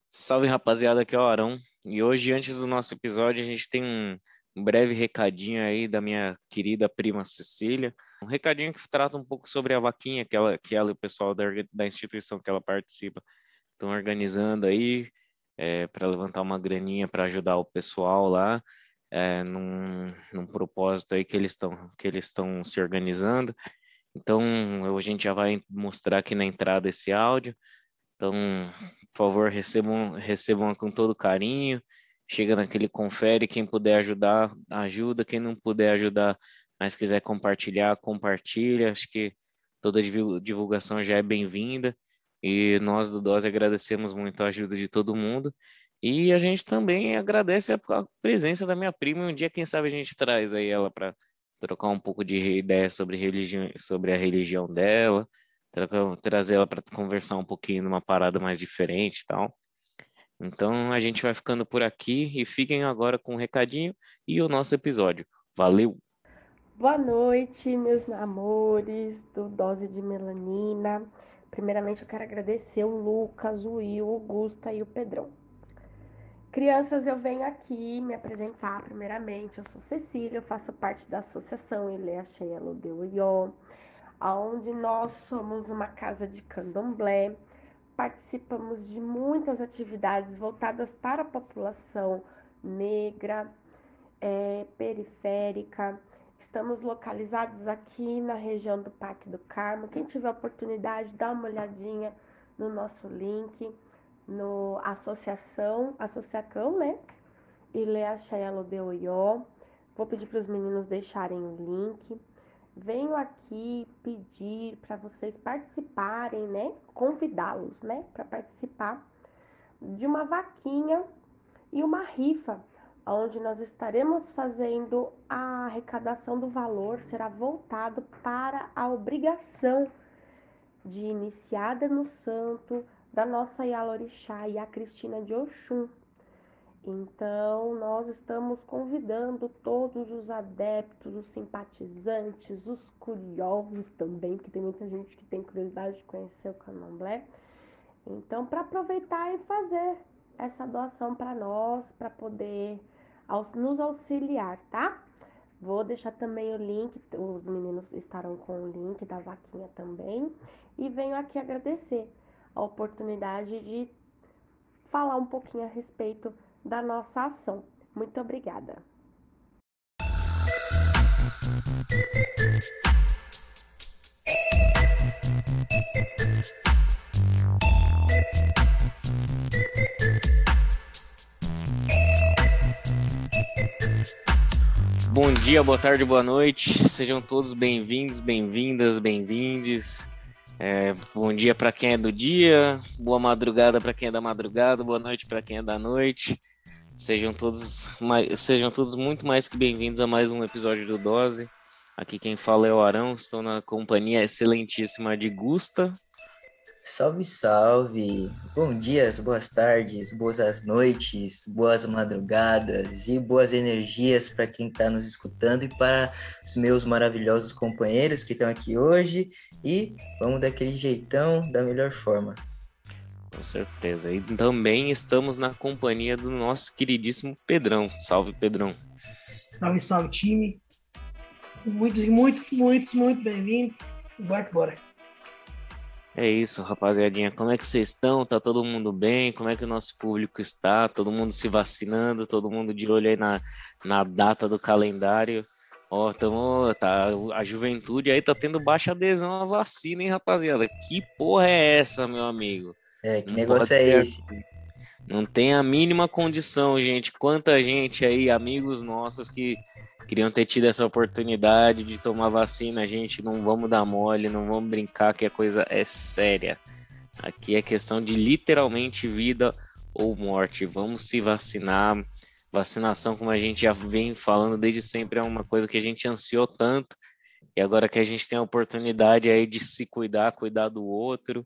Salve rapaziada, aqui é o Arão. E hoje, antes do nosso episódio, a gente tem um breve recadinho aí da minha querida prima Cecília. Um recadinho que trata um pouco sobre a vaquinha que ela e o pessoal da instituição que ela participa estão organizando aí para levantar uma graninha para ajudar o pessoal lá, num propósito aí que eles estão se organizando. Então, a gente já vai mostrar aqui na entrada esse áudio. Então, por favor, recebam com todo carinho. Chega naquele confere, quem puder ajudar, ajuda. Quem não puder ajudar, mas quiser compartilhar, compartilha. Acho que toda divulgação já é bem-vinda. E nós do Dose agradecemos muito a ajuda de todo mundo. E a gente também agradece a presença da minha prima. Um dia, quem sabe, a gente traz aí ela para trocar um pouco de ideia sobre religião, sobre a religião dela, trazer ela para conversar um pouquinho numa parada mais diferente e tal. Então a gente vai ficando por aqui e fiquem agora com o recadinho e o nosso episódio. Valeu! Boa noite, meus amores do Dose de Melanina. Primeiramente, eu quero agradecer o Lucas, o Will, o Gusta e o Pedrão. Crianças, eu venho aqui me apresentar primeiramente. Eu sou Cecília, eu faço parte da associação Ilea Cheia Lodeuió, onde nós somos uma casa de candomblé. Participamos de muitas atividades voltadas para a população negra, periférica. Estamos localizados aqui na região do Parque do Carmo. Quem tiver oportunidade, dá uma olhadinha no nosso link, no associacão, né? Ilea Chayalo de Oió. Vou pedir para os meninos deixarem o link. Venho aqui pedir para vocês participarem, né? Convidá-los, né? Para participar de uma vaquinha e uma rifa, onde nós estaremos fazendo a arrecadação do valor, será voltado para a obrigação de iniciada no santo da nossa Yalorixá e a Cristina de Oxum. Então, nós estamos convidando todos os adeptos, os simpatizantes, os curiosos também, que tem muita gente que tem curiosidade de conhecer o candomblé. Então, para aproveitar e fazer essa doação para nós, para poder nos auxiliar, tá? Vou deixar também o link, os meninos estarão com o link da vaquinha também. E venho aqui agradecer a oportunidade de falar um pouquinho a respeito da nossa ação. Muito obrigada. Bom dia, boa tarde, boa noite. Sejam todos bem-vindos, bem-vindas, bem-vindes. Bom dia para quem é do dia, boa madrugada para quem é da madrugada, boa noite para quem é da noite. Sejam todos muito mais que bem-vindos a mais um episódio do Dose. Aqui quem fala é o Arão, estou na companhia excelentíssima de Gusta. Salve, salve! Bom dias, boas tardes, boas noites, boas madrugadas e boas energias para quem está nos escutando e para os meus maravilhosos companheiros que estão aqui hoje. E vamos daquele jeitão, da melhor forma. Com certeza. E também estamos na companhia do nosso queridíssimo Pedrão. Salve, Pedrão. Salve, salve, time. Muito bem-vindo. Bora. É isso, rapaziadinha. Como é que vocês estão? Tá todo mundo bem? Como é que o nosso público está? Todo mundo se vacinando? Todo mundo de olho aí na data do calendário? Ó, a juventude aí tá tendo baixa adesão à vacina, hein, rapaziada? Que porra é essa, meu amigo? Que Não negócio pode é ser esse? assim. Não tem a mínima condição, gente. Quanta gente aí, amigos nossos que queriam ter tido essa oportunidade de tomar vacina, gente, não vamos dar mole, não vamos brincar que a coisa é séria. Aqui é questão de literalmente vida ou morte. Vamos se vacinar. Vacinação, como a gente já vem falando desde sempre, é uma coisa que a gente ansiou tanto. E agora que a gente tem a oportunidade aí de se cuidar, cuidar do outro,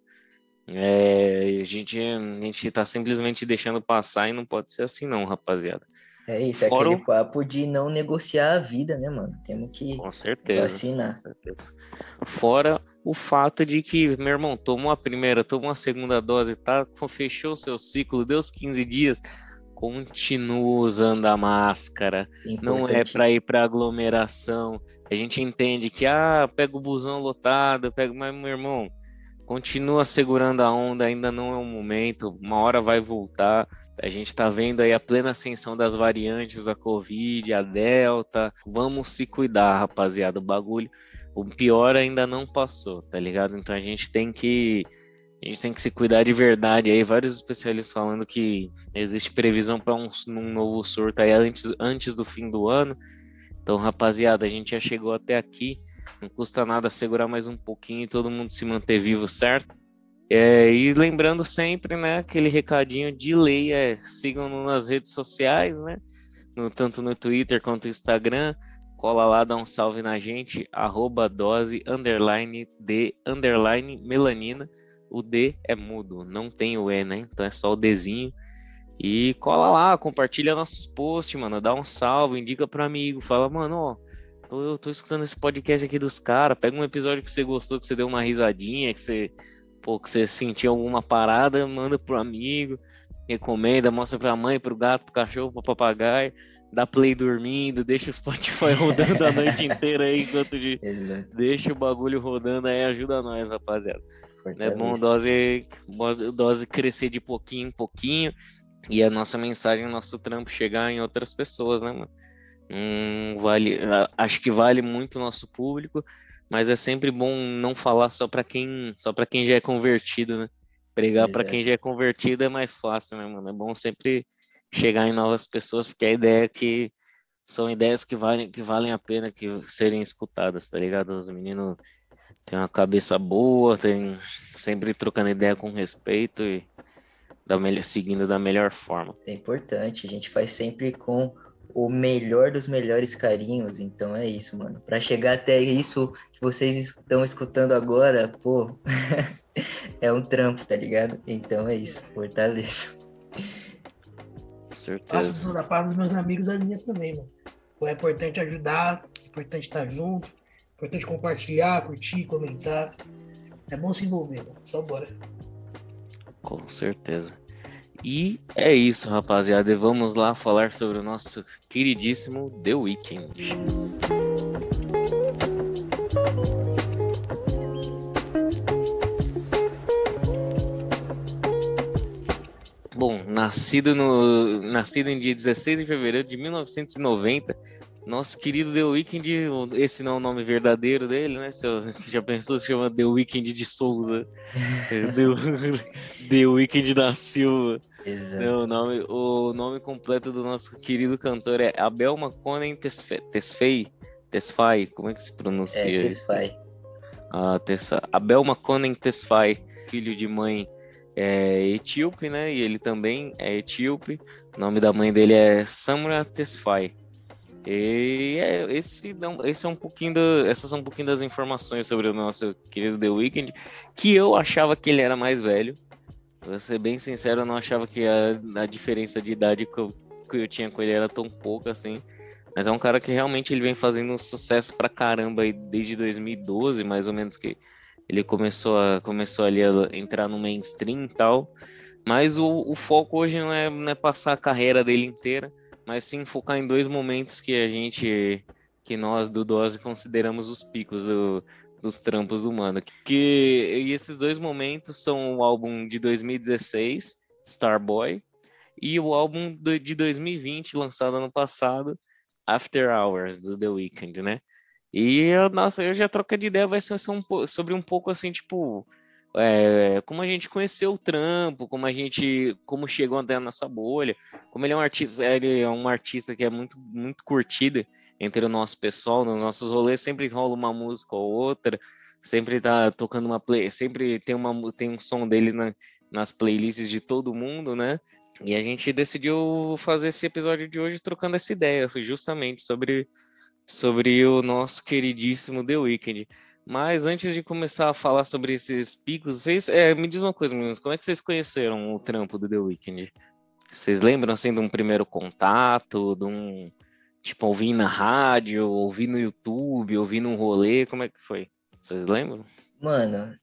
a gente tá simplesmente deixando passar e não pode ser assim não, rapaziada. É isso, é Fora aquele o... papo de não negociar a vida, né, mano? Temos que Com certeza, vacinar. com certeza. Fora o fato de que, meu irmão, tomou a primeira, tomou a segunda dose, tá? Fechou o seu ciclo, deu os 15 dias, continua usando a máscara. Não é para ir Importantíssimo. para aglomeração. A gente entende que, pega o busão lotado, mas, meu irmão, continua segurando a onda, ainda não é o momento, uma hora vai voltar. A gente está vendo aí a plena ascensão das variantes da Covid, a Delta. Vamos se cuidar, rapaziada. O pior ainda não passou, tá ligado? Então a gente tem que se cuidar de verdade. Aí vários especialistas falando que existe previsão para um novo surto aí antes do fim do ano. Então, rapaziada, a gente já chegou até aqui. Não custa nada segurar mais um pouquinho e todo mundo se manter vivo, certo? E lembrando sempre, né, aquele recadinho de lei, sigam-nos nas redes sociais, né? Tanto no Twitter quanto no Instagram. Cola lá, dá um salve na gente, @dose_de_melanina. O D é mudo, não tem o E, né? Então é só o Dzinho. E cola lá, compartilha nossos posts, mano. Dá um salve, indica pro amigo. Fala, mano, ó, eu tô escutando esse podcast aqui dos caras. Pega um episódio que você gostou, que você deu uma risadinha, que você sentiu alguma parada, manda pro amigo, recomenda, mostra pra mãe, pro gato, pro cachorro, pro papagaio. Dá play dormindo, deixa o Spotify rodando a noite inteira aí, Exato. deixa o bagulho rodando aí, ajuda nós, rapaziada. É bom Fortaleza. dose crescer de pouquinho em pouquinho. E a nossa mensagem, o nosso trampo chegar em outras pessoas, né, mano? Acho que vale muito o nosso público, mas é sempre bom não falar só para quem já é convertido, né? Pregar para quem Exato. já é convertido é mais fácil, né, mano? É bom sempre chegar em novas pessoas, porque a ideia é que são ideias que valem a pena que serem escutadas, tá ligado? Os meninos têm uma cabeça boa, tem sempre trocando ideia com respeito e seguindo da melhor forma. É importante, a gente faz sempre com o melhor dos melhores carinhos, então é isso, mano. Para chegar até isso que vocês estão escutando agora, pô, é um trampo, tá ligado? Então é isso, fortaleza. Com Faço certeza. da parte dos meus amigos as minhas também, mano. Pô, é importante ajudar, é importante estar junto, é importante compartilhar, curtir, comentar. É bom se envolver, mano. Só bora. Com certeza. E é isso, rapaziada. E vamos lá falar sobre o nosso queridíssimo The Weeknd. Bom, nascido em dia 16 de fevereiro de 1990, nosso querido The Weeknd, esse não é o nome verdadeiro dele, né? Já pensou, se chama The Weeknd de Souza, The Weeknd da Silva. Exato. O nome completo do nosso querido cantor é Abel Makonnen Tesfaye, como é que se É, pronuncia isso? Tesfaye. Abel Makonnen Tesfaye, filho de mãe etíope, né? E ele também é etíope. O nome da mãe dele é Samra Tesfaye. E esse é um pouquinho essas são um pouquinho das informações sobre o nosso querido The Weeknd, que eu achava que ele era mais velho. Vou ser bem sincero, eu não achava que a diferença de idade que eu tinha com ele era tão pouca assim. Mas é um cara que realmente ele vem fazendo um sucesso pra caramba aí desde 2012, mais ou menos, que ele começou ali a entrar no mainstream e tal. Mas o foco hoje não é passar a carreira dele inteira, mas sim focar em dois momentos que nós do Dose consideramos os picos dos trampos do mano. E esses dois momentos são o álbum de 2016, Starboy, e o álbum de 2020, lançado ano passado, After Hours, do The Weeknd, né? Nossa, eu já troca de ideia, vai ser sobre um pouco assim, tipo, como a gente conheceu o trampo, como chegou até a nossa bolha, como ele é um artista que é muito, muito curtido entre o nosso pessoal, nos nossos rolês, sempre rola uma música ou outra, sempre tá tocando sempre tem um som dele nas playlists de todo mundo, né? E a gente decidiu fazer esse episódio de hoje trocando essa ideia, justamente sobre o nosso queridíssimo The Weeknd. Mas antes de começar a falar sobre esses picos, me diz uma coisa, meninos, como é que vocês conheceram o trampo do The Weeknd? Vocês lembram, assim, de um primeiro contato, de um, tipo, ouvir na rádio, ouvir no YouTube, ouvir num rolê, como é que foi? Vocês lembram? Mano,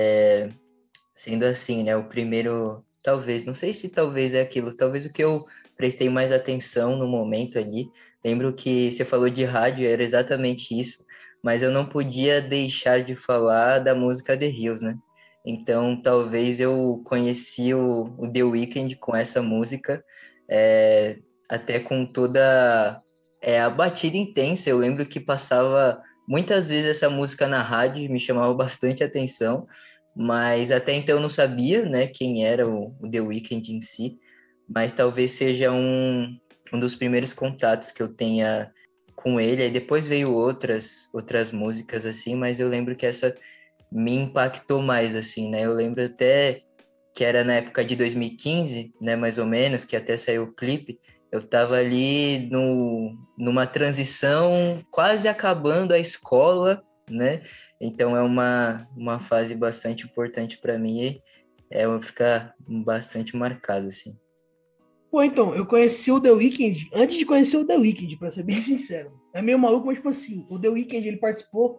sendo assim, né? O primeiro, talvez, não sei se talvez é aquilo, talvez o que eu prestei mais atenção no momento ali. Lembro que você falou de rádio, era exatamente isso, mas eu não podia deixar de falar da música The Hills, né? Então, talvez eu conheci o The Weeknd com essa música, é, até com toda a batida intensa. Eu lembro que passava muitas vezes essa música na rádio, me chamava bastante atenção, mas até então eu não sabia, né, quem era o The Weeknd em si, mas talvez seja um dos primeiros contatos que eu tenha com ele. Aí depois veio outras músicas assim, mas eu lembro que essa me impactou mais assim, né? Eu lembro até que era na época de 2015, né, mais ou menos, que até saiu o clipe. Eu estava ali numa transição, quase acabando a escola, né? Então é uma fase bastante importante para mim e eu ficar bastante marcado, assim. Pô, então, eu conheci o The Weeknd antes de conhecer o The Weeknd, pra ser bem sincero. É meio maluco, mas, tipo assim, o The Weeknd, ele participou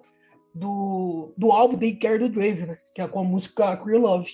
do álbum Take Care do Drake, né? Que é com a música Queer Love.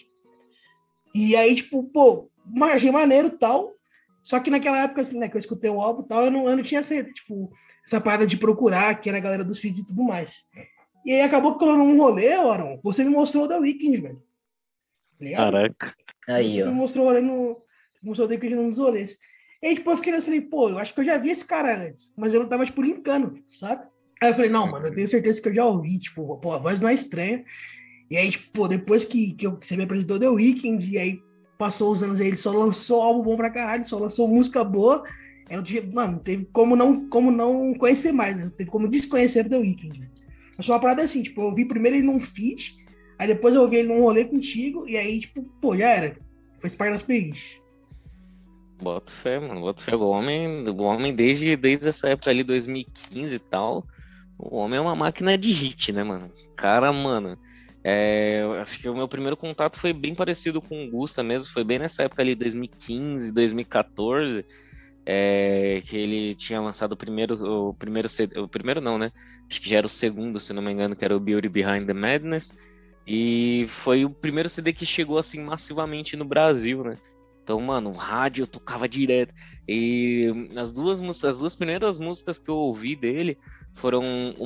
E aí, tipo, pô, achei maneiro e tal. Só que naquela época, assim, né, que eu escutei o álbum e tal, eu não tinha essa, tipo, essa parada de procurar, que era a galera dos feeds e tudo mais. E aí acabou que eu num rolê, Aaron, você me mostrou o The Weeknd, velho. Tá ligado? Caraca. Aí, Você me ó. mostrou o rolê mostrou o The Weeknd nos rolês. E aí, tipo, eu fiquei nessa, falei, pô, eu acho que eu já vi esse cara antes, mas eu não tava, tipo, linkando, sabe? Aí eu falei, não, mano, eu tenho certeza que eu já ouvi, tipo, pô, a voz não é estranha. E aí, tipo, pô, depois que você me apresentou The Weeknd, e aí passou os anos aí, ele só lançou álbum bom pra caralho, só lançou música boa. Aí eu disse, mano, não teve como não conhecer mais, né? Não teve como desconhecer The Weeknd. Né? Eu sou uma parada assim, tipo, eu ouvi primeiro ele num feat, aí depois eu ouvi ele num rolê contigo, e aí, tipo, pô, já era. Fez parte das playlists. Boto fé, mano. Boto fé. O homem desde essa época ali, 2015 e tal, o homem é uma máquina de hit, né, mano? Cara, mano, eu acho que o meu primeiro contato foi bem parecido com o Gusta mesmo. Foi bem nessa época ali, 2015, 2014, que ele tinha lançado o primeiro CD, o primeiro não, né? Acho que já era o segundo, se não me engano, que era o Beauty Behind the Madness. E foi o primeiro CD que chegou assim massivamente no Brasil, né? Então, mano, o rádio eu tocava direto. E as duas primeiras músicas que eu ouvi dele foram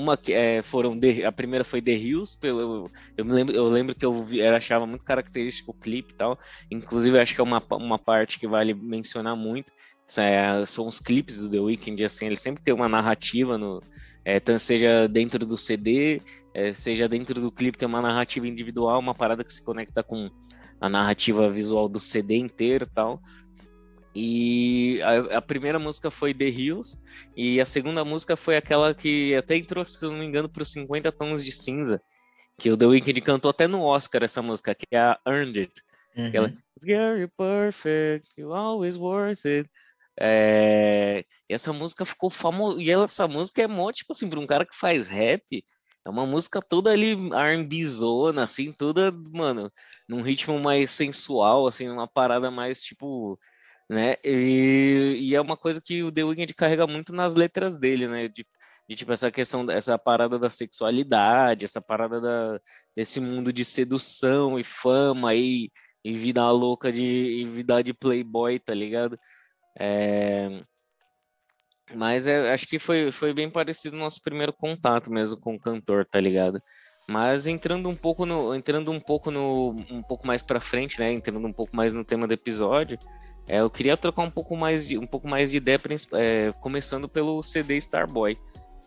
a primeira foi The Hills. Eu lembro que eu achava muito característico o clipe e tal. Inclusive, acho que é uma parte que vale mencionar muito. São os clipes do The Weeknd, assim, ele sempre tem uma narrativa tanto seja dentro do CD, seja dentro do clipe, tem uma narrativa individual, uma parada que se conecta com a narrativa visual do CD inteiro e tal. E a primeira música foi The Hills, e a segunda música foi aquela que até entrou, se eu não me engano, para os 50 Tons de Cinza, que o The Weeknd cantou até no Oscar essa música, que é a Earned It. Aquela Uhum. Girl, you're perfect, you always worth it. E essa música ficou famosa. E essa música é mó, tipo assim, para um cara que faz rap, é uma música toda ali R&B zona, assim, toda, mano, num ritmo mais sensual, assim, numa parada mais, tipo, né? E é uma coisa que o The Weeknd carrega muito nas letras dele, né? De tipo, essa questão, essa parada da sexualidade, essa parada desse mundo de sedução e fama e vida louca e vida de playboy, tá ligado? É, mas acho que foi bem parecido o nosso primeiro contato mesmo com o cantor, tá ligado? Mas um pouco mais para frente, né? Entrando um pouco mais no tema do episódio, eu queria trocar um pouco mais de ideia, começando pelo CD Starboy.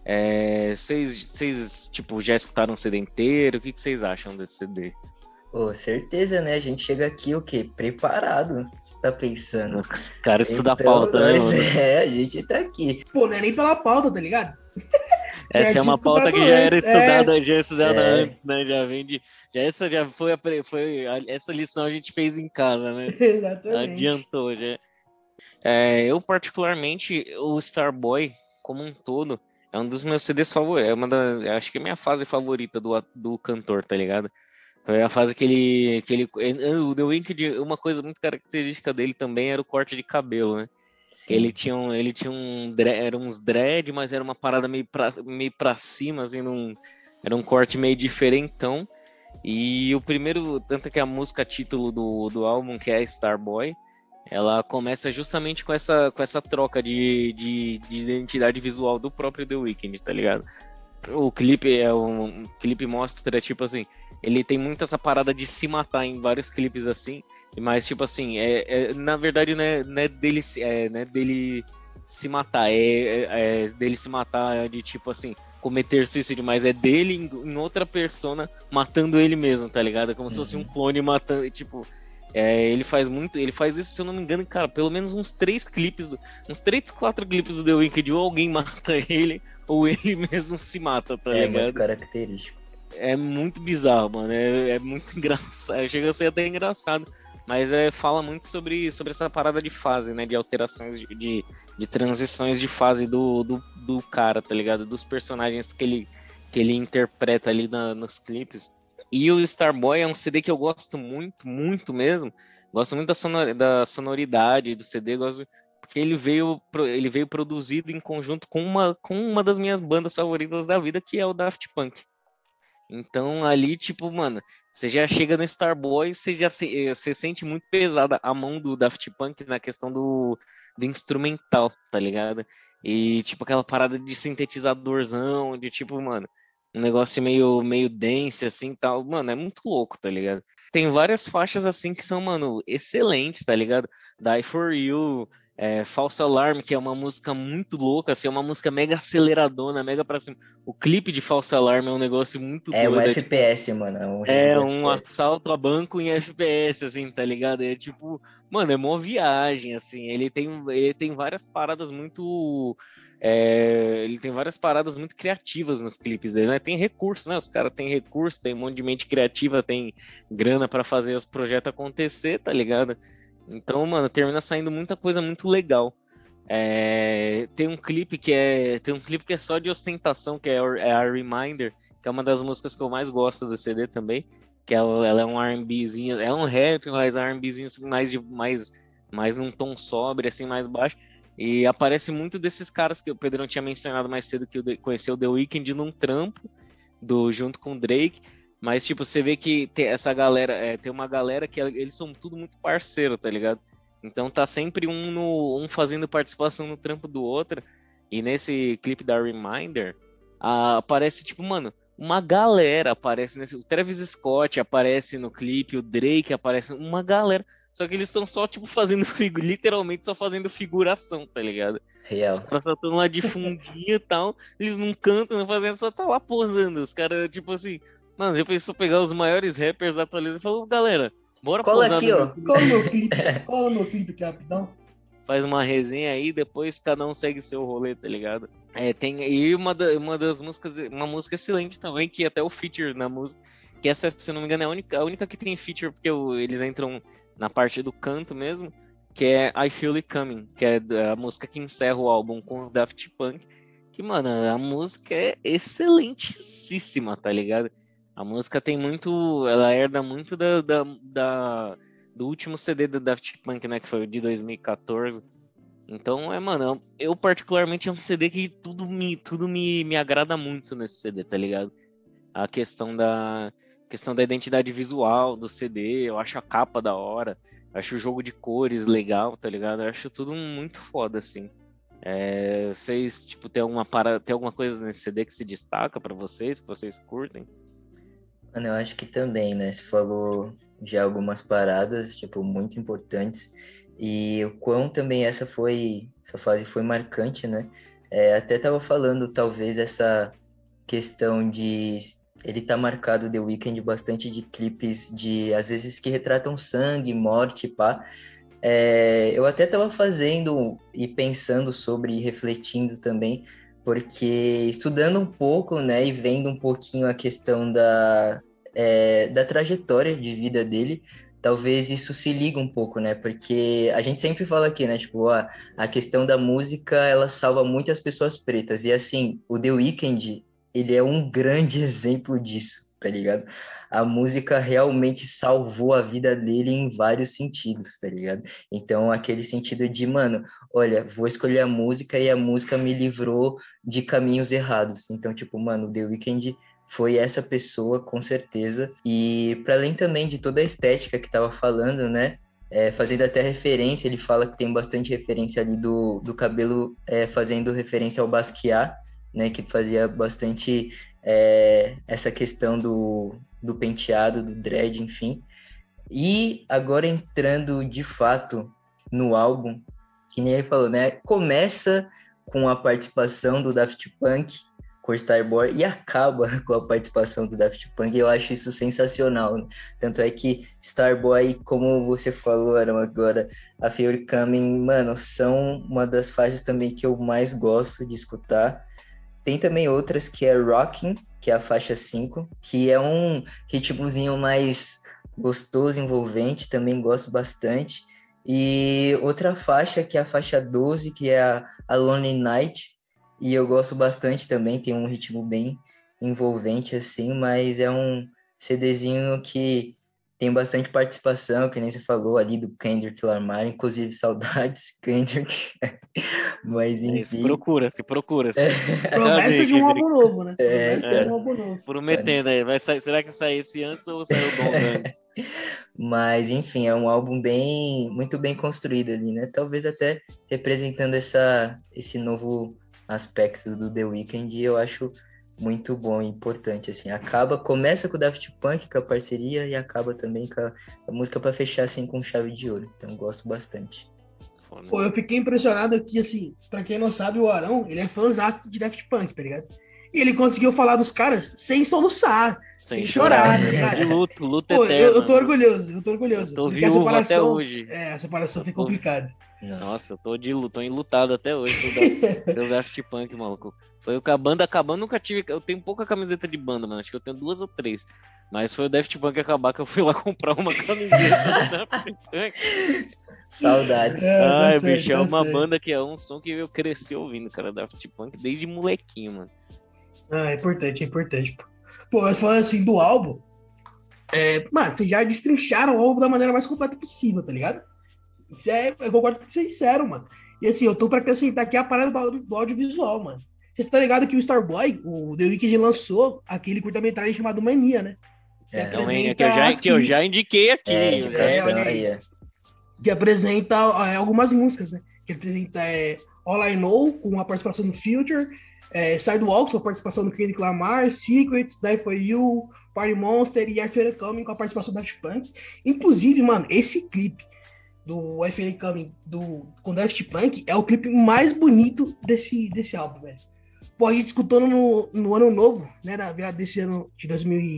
Vocês tipo já escutaram o CD inteiro? O que vocês acham desse CD? Pô, certeza, né? A gente chega aqui o quê? Preparado, você tá pensando. Os caras estudam a Então, pauta, né, nós, mano? a gente tá aqui. Pô, não é nem pela pauta, tá ligado? Já Essa é tinha uma pauta escutado que já era antes. estudada É, antes, né? Essa já essa lição a gente fez em casa, né? Exatamente. Adiantou já. Eu particularmente o Starboy como um todo é um dos meus CDs favoritos, acho que é a minha fase favorita do cantor, tá ligado? Foi a fase o The Weeknd, uma coisa muito característica dele também era o corte de cabelo, né? Que Sim. ele tinha era uns dread, mas era uma parada meio pra cima, assim, era um corte meio diferentão. E o primeiro, tanto que a música título do álbum, que é Starboy, ela começa justamente com essa troca de identidade visual do próprio The Weeknd, tá ligado? O clipe mostra, tipo assim, ele tem muito essa parada de se matar em vários clipes assim, mas tipo assim, na verdade não é dele, não é dele se matar, é dele se matar de tipo assim, cometer suicídio, mas é dele em outra persona matando ele mesmo, tá ligado? É como se fosse um clone matando, tipo, ele faz isso, se eu não me engano, cara, pelo menos uns 4 clipes do The Weeknd, ou alguém mata ele, ou ele mesmo se mata, tá É ligado? muito característico. É muito bizarro, mano. É muito engraçado. Chega a ser até engraçado. Mas fala muito sobre essa parada de fase, né? De alterações, de transições de fase do cara, tá ligado? Dos personagens que ele interpreta ali nos clipes. E o Starboy é um CD que eu gosto muito, muito mesmo. Gosto muito da sonoridade do CD. Porque ele veio produzido em conjunto com uma das minhas bandas favoritas da vida, que é o Daft Punk. Então ali, tipo, mano, você já chega no Starboy, você sente muito pesada a mão do Daft Punk na questão do instrumental, tá ligado? E tipo aquela parada de sintetizadorzão, de tipo, mano, um negócio meio dance assim, tal. Mano, é muito louco, tá ligado? Tem várias faixas assim que são, mano, excelentes, tá ligado? Die For You, False Alarm, que é uma música muito louca, assim, é uma música mega aceleradona, mega pra cima. O clipe de False Alarm é um negócio muito É um doido. FPS, mano. É um jogo É de um FPS. assalto a banco em FPS, assim, tá ligado? É tipo, mano, é mó viagem, assim. Ele tem várias paradas muito. Ele tem várias paradas muito criativas nos clipes dele, né? Tem recurso, né? Os caras têm recurso, tem um monte de mente criativa, tem grana pra fazer os projetos acontecer, tá ligado? Então, mano, termina saindo muita coisa muito legal. Tem um clipe que é só de ostentação, que é a Reminder, que é uma das músicas que eu mais gosto do CD também, que ela é um R&Bzinho, é um rap, mas R&Bzinho mais num tom sóbrio, assim, mais baixo, e aparece muito desses caras que o Pedrão tinha mencionado mais cedo, que conheceu The Weeknd num trampo, junto com o Drake, mas, tipo, você vê que tem essa galera, tem uma galera que eles são tudo muito parceiro, tá ligado? Então tá sempre um fazendo participação no trampo do outro. E nesse clipe da Reminder, aparece, tipo, mano, uma galera aparece nesse. O Travis Scott aparece no clipe, o Drake aparece, uma galera. Só que eles estão só, tipo, fazendo literalmente só fazendo figuração, tá ligado? Os Real. caras só estão lá de fundinho e tal. Eles não cantam, não fazem, só tá lá posando. Os caras, tipo assim, mano, já pensou pegar os maiores rappers da atualização e falou, galera, bora Cola posar aqui, no meu ó. clipe. Cola o meu clipe aqui rapidão. Faz uma resenha aí, depois cada um segue seu rolê, tá ligado? Tem e uma das músicas, uma música excelente também, que até o feature na música, que essa, se não me engano, é a única que tem feature, porque eles entram na parte do canto mesmo, que é I Feel It Coming, que é a música que encerra o álbum com o Daft Punk, que, mano, a música é excelentíssima, tá ligado? A música ela herda muito do último CD do Daft Punk, né, que foi o de 2014. Então, mano, eu particularmente é um CD que tudo me agrada muito nesse CD, tá ligado? A questão da identidade visual do CD, eu acho a capa da hora, acho o jogo de cores legal, tá ligado? Eu acho tudo muito foda, assim. Vocês, tipo, tem alguma coisa nesse CD que se destaca pra vocês, que vocês curtem? Mano, eu acho que também, né? Você falou de algumas paradas, tipo, muito importantes. E o quão também essa fase foi marcante, né? Até tava falando, talvez, essa questão de ele tá marcado The Weeknd bastante de clipes às vezes, que retratam sangue, morte, pá. Eu até tava fazendo e pensando sobre e refletindo também, porque estudando um pouco, né, e vendo um pouquinho a questão da trajetória de vida dele, talvez isso se liga um pouco, né, porque a gente sempre fala aqui, né, tipo, a questão da música, ela salva muitas pessoas pretas, e assim, o The Weeknd, ele é um grande exemplo disso, tá ligado? A música realmente salvou a vida dele em vários sentidos, tá ligado? Então, aquele sentido de, mano, olha, vou escolher a música e a música me livrou de caminhos errados. Então, tipo, mano, The Weeknd foi essa pessoa, com certeza. E para além também de toda a estética que tava falando, né? Fazendo até referência, ele fala que tem bastante referência ali do cabelo, fazendo referência ao Basquiat, né? Que fazia bastante essa questão do penteado, do dread, enfim. E agora entrando de fato no álbum, que nem ele falou, né? Começa com a participação do Daft Punk com Starboy e acaba com a participação do Daft Punk. Eu acho isso sensacional, né? Tanto é que Starboy, como você falou, Aram, agora, a Feel It Coming, mano, são uma das faixas também que eu mais gosto de escutar. Tem também outras que é Rockin', que é a faixa 5, que é um ritmozinho mais gostoso, envolvente, também gosto bastante. E outra faixa, que é a faixa 12, que é a Lonely Night, e eu gosto bastante também, tem um ritmo bem envolvente, assim, mas é um CDzinho que tem bastante participação, que nem você falou ali, do Kendrick Lamar, inclusive saudades, Kendrick, mas enfim. Se procura. Promessa de um álbum novo, né? Promessa de um álbum novo. Prometendo aí, será que sai esse antes ou sai o Dom antes? Mas, enfim, é um álbum muito bem construído ali, né? Talvez até representando esse novo aspecto do The Weeknd, eu acho muito bom e importante, assim. Começa com o Daft Punk, com a parceria, e acaba também com a música para fechar, assim, com chave de ouro. Então, gosto bastante. Pô, eu fiquei impressionado aqui, assim, pra quem não sabe, o Arão, ele é fãzaço de Daft Punk, tá ligado? E ele conseguiu falar dos caras sem soluçar, sem chorar, tá ligado? De luto Pô, eterno. Eu tô orgulhoso. Eu tô viúvo até hoje. A separação foi complicada. Nossa, eu tô enlutado até hoje pelo Daft Punk, maluco. Foi a banda acabando, nunca tive. Eu tenho pouca camiseta de banda, mano. Acho que eu tenho 2 ou 3. Mas foi o Daft Punk acabar que eu fui lá comprar uma camiseta do Daft Punk. Saudades. Ai, bicho, é uma banda que é um som que eu cresci ouvindo, cara, Daft Punk, desde molequinho, mano. É importante, Pô, mas falando assim do álbum, mano, vocês já destrincharam o álbum da maneira mais completa possível, tá ligado? Eu concordo com o que vocês disseram, mano. E assim, eu tô pra acrescentar aqui a parada do audiovisual, mano. Você tá ligado que o Starboy, o The Weeknd, lançou aquele curta-metragem chamado Mania, né? Que eu já indiquei aqui. Que apresenta algumas músicas, né? Que apresenta All I Know, com a participação do Future, Sidewalks, com a participação do Kendrick Lamar, Secrets, Die For You, Party Monster e I Feel It Coming, com a participação do Daft Punk. Inclusive, mano, esse clipe do I Feel It Coming com Daft Punk é o clipe mais bonito desse álbum, velho. Pô, a gente escutando no ano novo, né, na virada desse ano de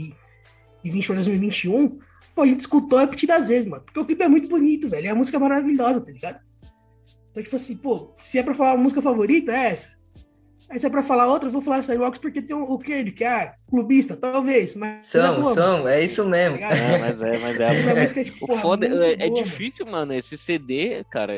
2020 para 2021, pô, a gente escutou repetidas vezes, mano, porque o clipe é muito bonito, velho, e a música é maravilhosa, tá ligado? Então, tipo assim, pô, se é pra falar a música favorita, é essa. Aí se é pra falar outra, eu vou falar Sidewalks porque tem o Kendrick, que é clubista, talvez, mas... É isso mesmo. Tá mas é. A música é, tipo, o foda é boa, difícil, mano, esse CD, cara,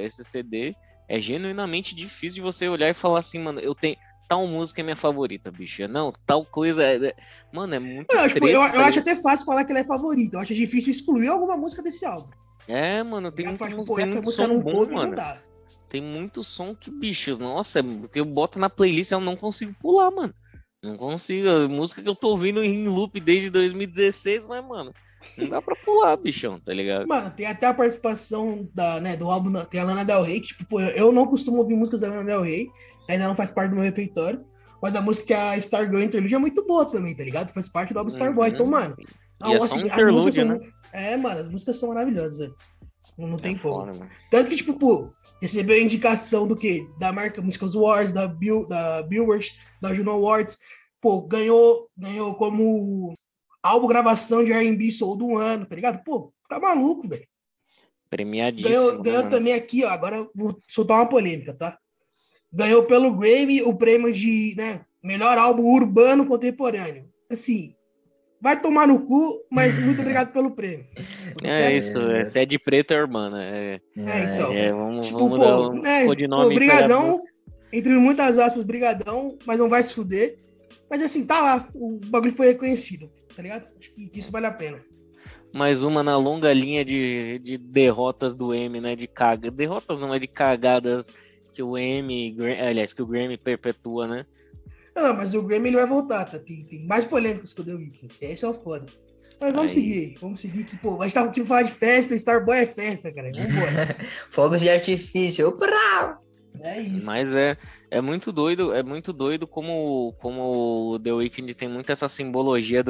é genuinamente difícil de você olhar e falar assim, mano, eu tenho... Tal música é minha favorita, bicho. Não, tal coisa Mano, é muito treta, eu acho até fácil falar que ela é favorita. Eu acho difícil excluir alguma música desse álbum. Mano, tem muito som bom, mano. Tem muito som que, bicho, nossa, eu boto na playlist e eu não consigo pular, mano. Não consigo. A música que eu tô ouvindo em loop desde 2016, mas, mano, não dá pra pular, bichão, tá ligado? Mano, tem até a participação do álbum, tem a Lana Del Rey, que, tipo, eu não costumo ouvir músicas da Lana Del Rey, ainda não faz parte do meu repertório, mas a música que a Stargirl Interlude é muito boa também, tá ligado? Faz parte do álbum Starboy, então, mano... E é só um interlude, né? Mano, as músicas são maravilhosas, velho. Não tem como. Foda, tanto que, tipo, pô, recebeu a indicação do quê? Da marca Music Awards, da Billboard, da Juno Awards, pô, ganhou como álbum gravação de R&B Soul do ano, tá ligado? Pô, tá maluco, velho. Premiadíssimo. Ganhou também aqui, ó, agora eu vou soltar uma polêmica, tá? Ganhou pelo Grammy o prêmio de, né, melhor álbum urbano contemporâneo. Assim, vai tomar no cu, mas muito obrigado pelo prêmio. Isso, se é de preto é urbana. Então. Vamos tipo, mudar o codinome. Brigadão, entre muitas aspas, brigadão, mas não vai se fuder. Mas assim, tá lá, o bagulho foi reconhecido. tá ligado? Acho que isso vale a pena. Mais uma na longa linha de derrotas do M, né? Derrotas não, é de cagadas que o que o Grammy perpetua, né? Não, mas o Grammy ele vai voltar, tá? Tem mais polêmicas que o The Weeknd. Esse é o foda. Mas vamos seguir que, pô, a gente tava aqui pra falar de festa, Starboy é festa, cara. Vambora. Fogos de artifício. Prau! É isso. Mas é muito doido como o The Weeknd tem muito essa simbologia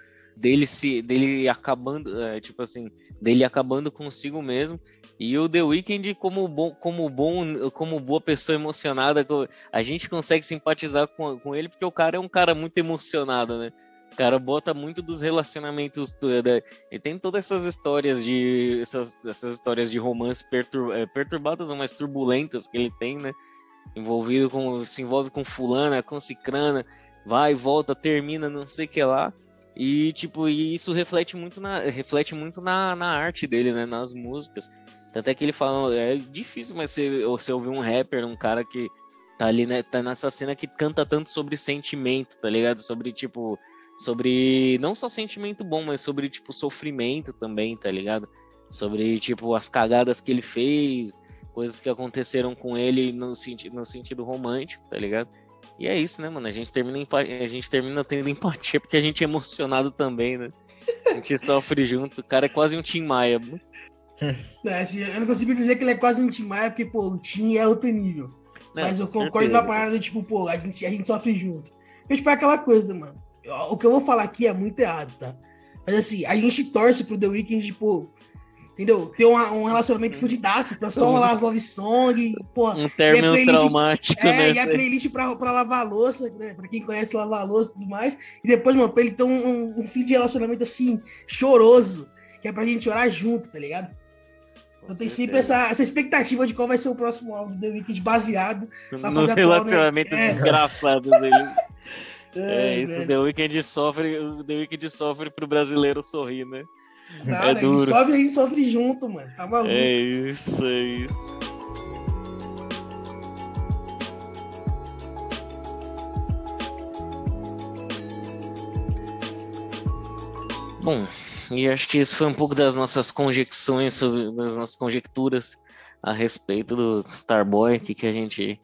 dele acabando, tipo assim, dele acabando consigo mesmo. E o The Weeknd, como boa pessoa emocionada, a gente consegue simpatizar com ele, porque o cara é um cara muito emocionado, né? O cara bota muito dos relacionamentos, e tem todas essas histórias essas histórias de romance perturbadas, ou mais turbulentas que ele tem, né? Se envolve com fulana, com cicrana, vai e volta, termina, não sei o que lá. E tipo, isso reflete muito na arte dele, né? Nas músicas. Tanto é que ele fala, é difícil, mas você ouvir um rapper, um cara que tá ali, né? Tá nessa cena que canta tanto sobre sentimento, tá ligado? Sobre não só sentimento bom, mas sobre, tipo, sofrimento também, tá ligado? Sobre, tipo, as cagadas que ele fez, coisas que aconteceram com ele no sentido romântico, tá ligado? E é isso, né, mano? A gente termina tendo empatia porque a gente é emocionado também, né? A gente sofre junto. O cara é quase um Tim Maia, mano. Assim, eu não consigo dizer que ele é quase um Tim Maia, porque, pô, o Tim é outro nível. Mas eu concordo na parada, tipo, pô, a gente sofre junto. Porque, tipo, é aquela coisa, mano. O que eu vou falar aqui é muito errado, tá? Mas assim, a gente torce pro The Weeknd, tipo, entendeu? Ter um relacionamento fudidaço, pra só rolar as love songs, pô. Um término traumático, né? E a playlist pra lavar a louça, né? Pra quem conhece lavar a louça e tudo mais. E depois, mano, pra ele ter um fim de relacionamento assim, choroso, que é pra gente chorar junto, tá ligado? Eu tenho sempre essa expectativa de qual vai ser o próximo álbum do The Weeknd baseado nos relacionamentos desgraçados dele. Isso, o The Weeknd sofre pro brasileiro sorrir, né? Nada, a gente sofre junto, mano. Tá maluco. É isso. Bom, e acho que isso foi um pouco das nossas das nossas conjecturas a respeito do Starboy, o que a gente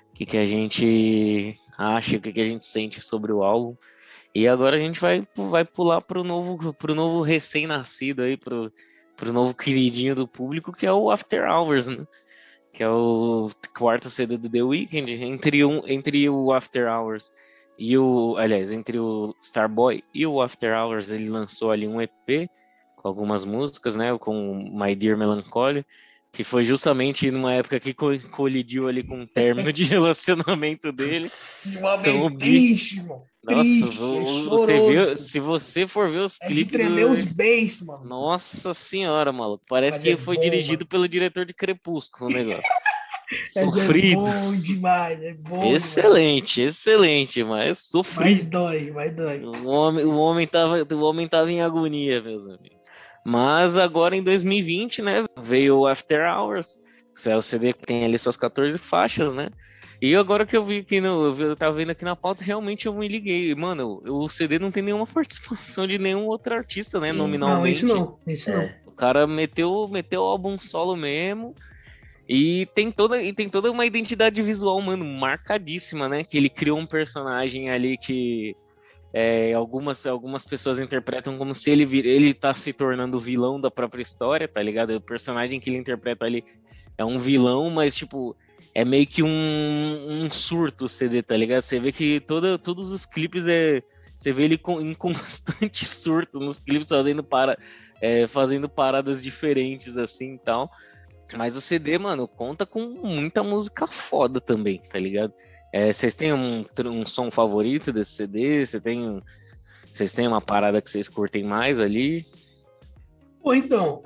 acha, o que a gente sente sobre o álbum. E agora a gente vai pular pro novo recém-nascido aí, pro novo queridinho do público, que é o After Hours, né? Que é o quarto CD do The Weeknd. Entre o After Hours entre o Starboy e o After Hours, ele lançou ali um EP com algumas músicas, né? Com My Dear Melancholy, que foi justamente numa época que colidiu ali com o término de relacionamento dele. Então, triste, mano. Nossa, se você for ver os clipes... de tremer os beiços, mano. Nossa senhora, maluco. Parece que foi dirigido pelo diretor de Crepúsculo o negócio. Sofrido. É bom demais, Excelente, mas sofrido. Mas dói. O homem tava em agonia, meus amigos. Mas agora em 2020, né, veio o After Hours, que é o CD que tem ali suas 14 faixas, né? E agora que eu vi aqui, eu tava vendo aqui na pauta, realmente eu me liguei. Mano, o CD não tem nenhuma participação de nenhum outro artista, né, nominalmente. Não, isso não. O cara meteu o álbum solo mesmo. E tem toda uma identidade visual, mano, marcadíssima, né? Que ele criou um personagem ali que algumas pessoas interpretam como se ele tá se tornando o vilão da própria história, tá ligado? O personagem que ele interpreta ali é um vilão, mas, tipo, é meio que um surto o CD, tá ligado? Você vê que todos os clipes você vê ele em constante surto nos clipes, fazendo paradas diferentes, assim, e tal. Mas o CD, mano, conta com muita música foda também, tá ligado? Vocês têm um som favorito desse CD? Vocês têm uma parada que vocês curtem mais ali? Pô, então,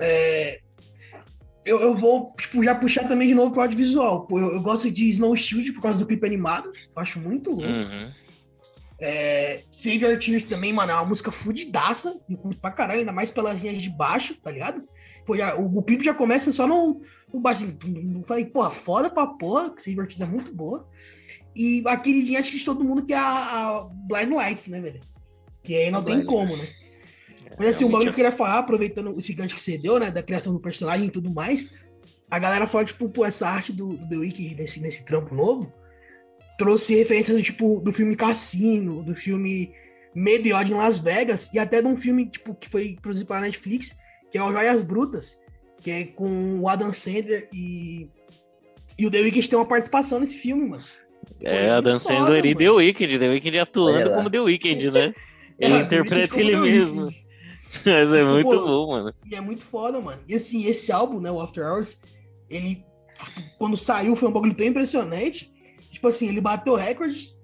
eu vou tipo, já puxar também de novo pro audiovisual. Pô, eu gosto de Snow Shield por causa do clipe animado. Eu acho muito louco. Uhum. Save Your Tears também, mano, é uma música fudidaça. Eu curto pra caralho, ainda mais pelas linhas de baixo, tá ligado? Pô, o clipe já começa só no baixo. Assim, falei, porra, foda pra porra, que Save Your Tears é muito boa. E a queridinha, acho que de todo mundo, que é a Blind Lights, né, velho? Que aí não tem como, né? Mas assim, um realmente bagulho que eu queria falar, aproveitando esse gancho que você deu, né, da criação do personagem e tudo mais, a galera fala, tipo, pô, essa arte do The Weeknd nesse trampo novo trouxe referências, tipo, do filme Cassino, do filme Medo e Ódio em Las Vegas, e até de um filme, tipo, que foi produzido pela Netflix, que é o Joias Brutas, que é com o Adam Sandler e o The Weeknd tem uma participação nesse filme, mano. Pô, É, é a muito Dan foda, Sandler e mano. The Weeknd Olha atuando como lá. The Weeknd, né? Ele É, The Weeknd interpreta como ele The mesmo. Weeknd. Mas é Tipo, muito pô, bom, mano. e é muito foda, mano. E assim, esse álbum, né, o After Hours, ele, tipo, quando saiu, foi um bagulho tão impressionante. Tipo assim, ele bateu recordes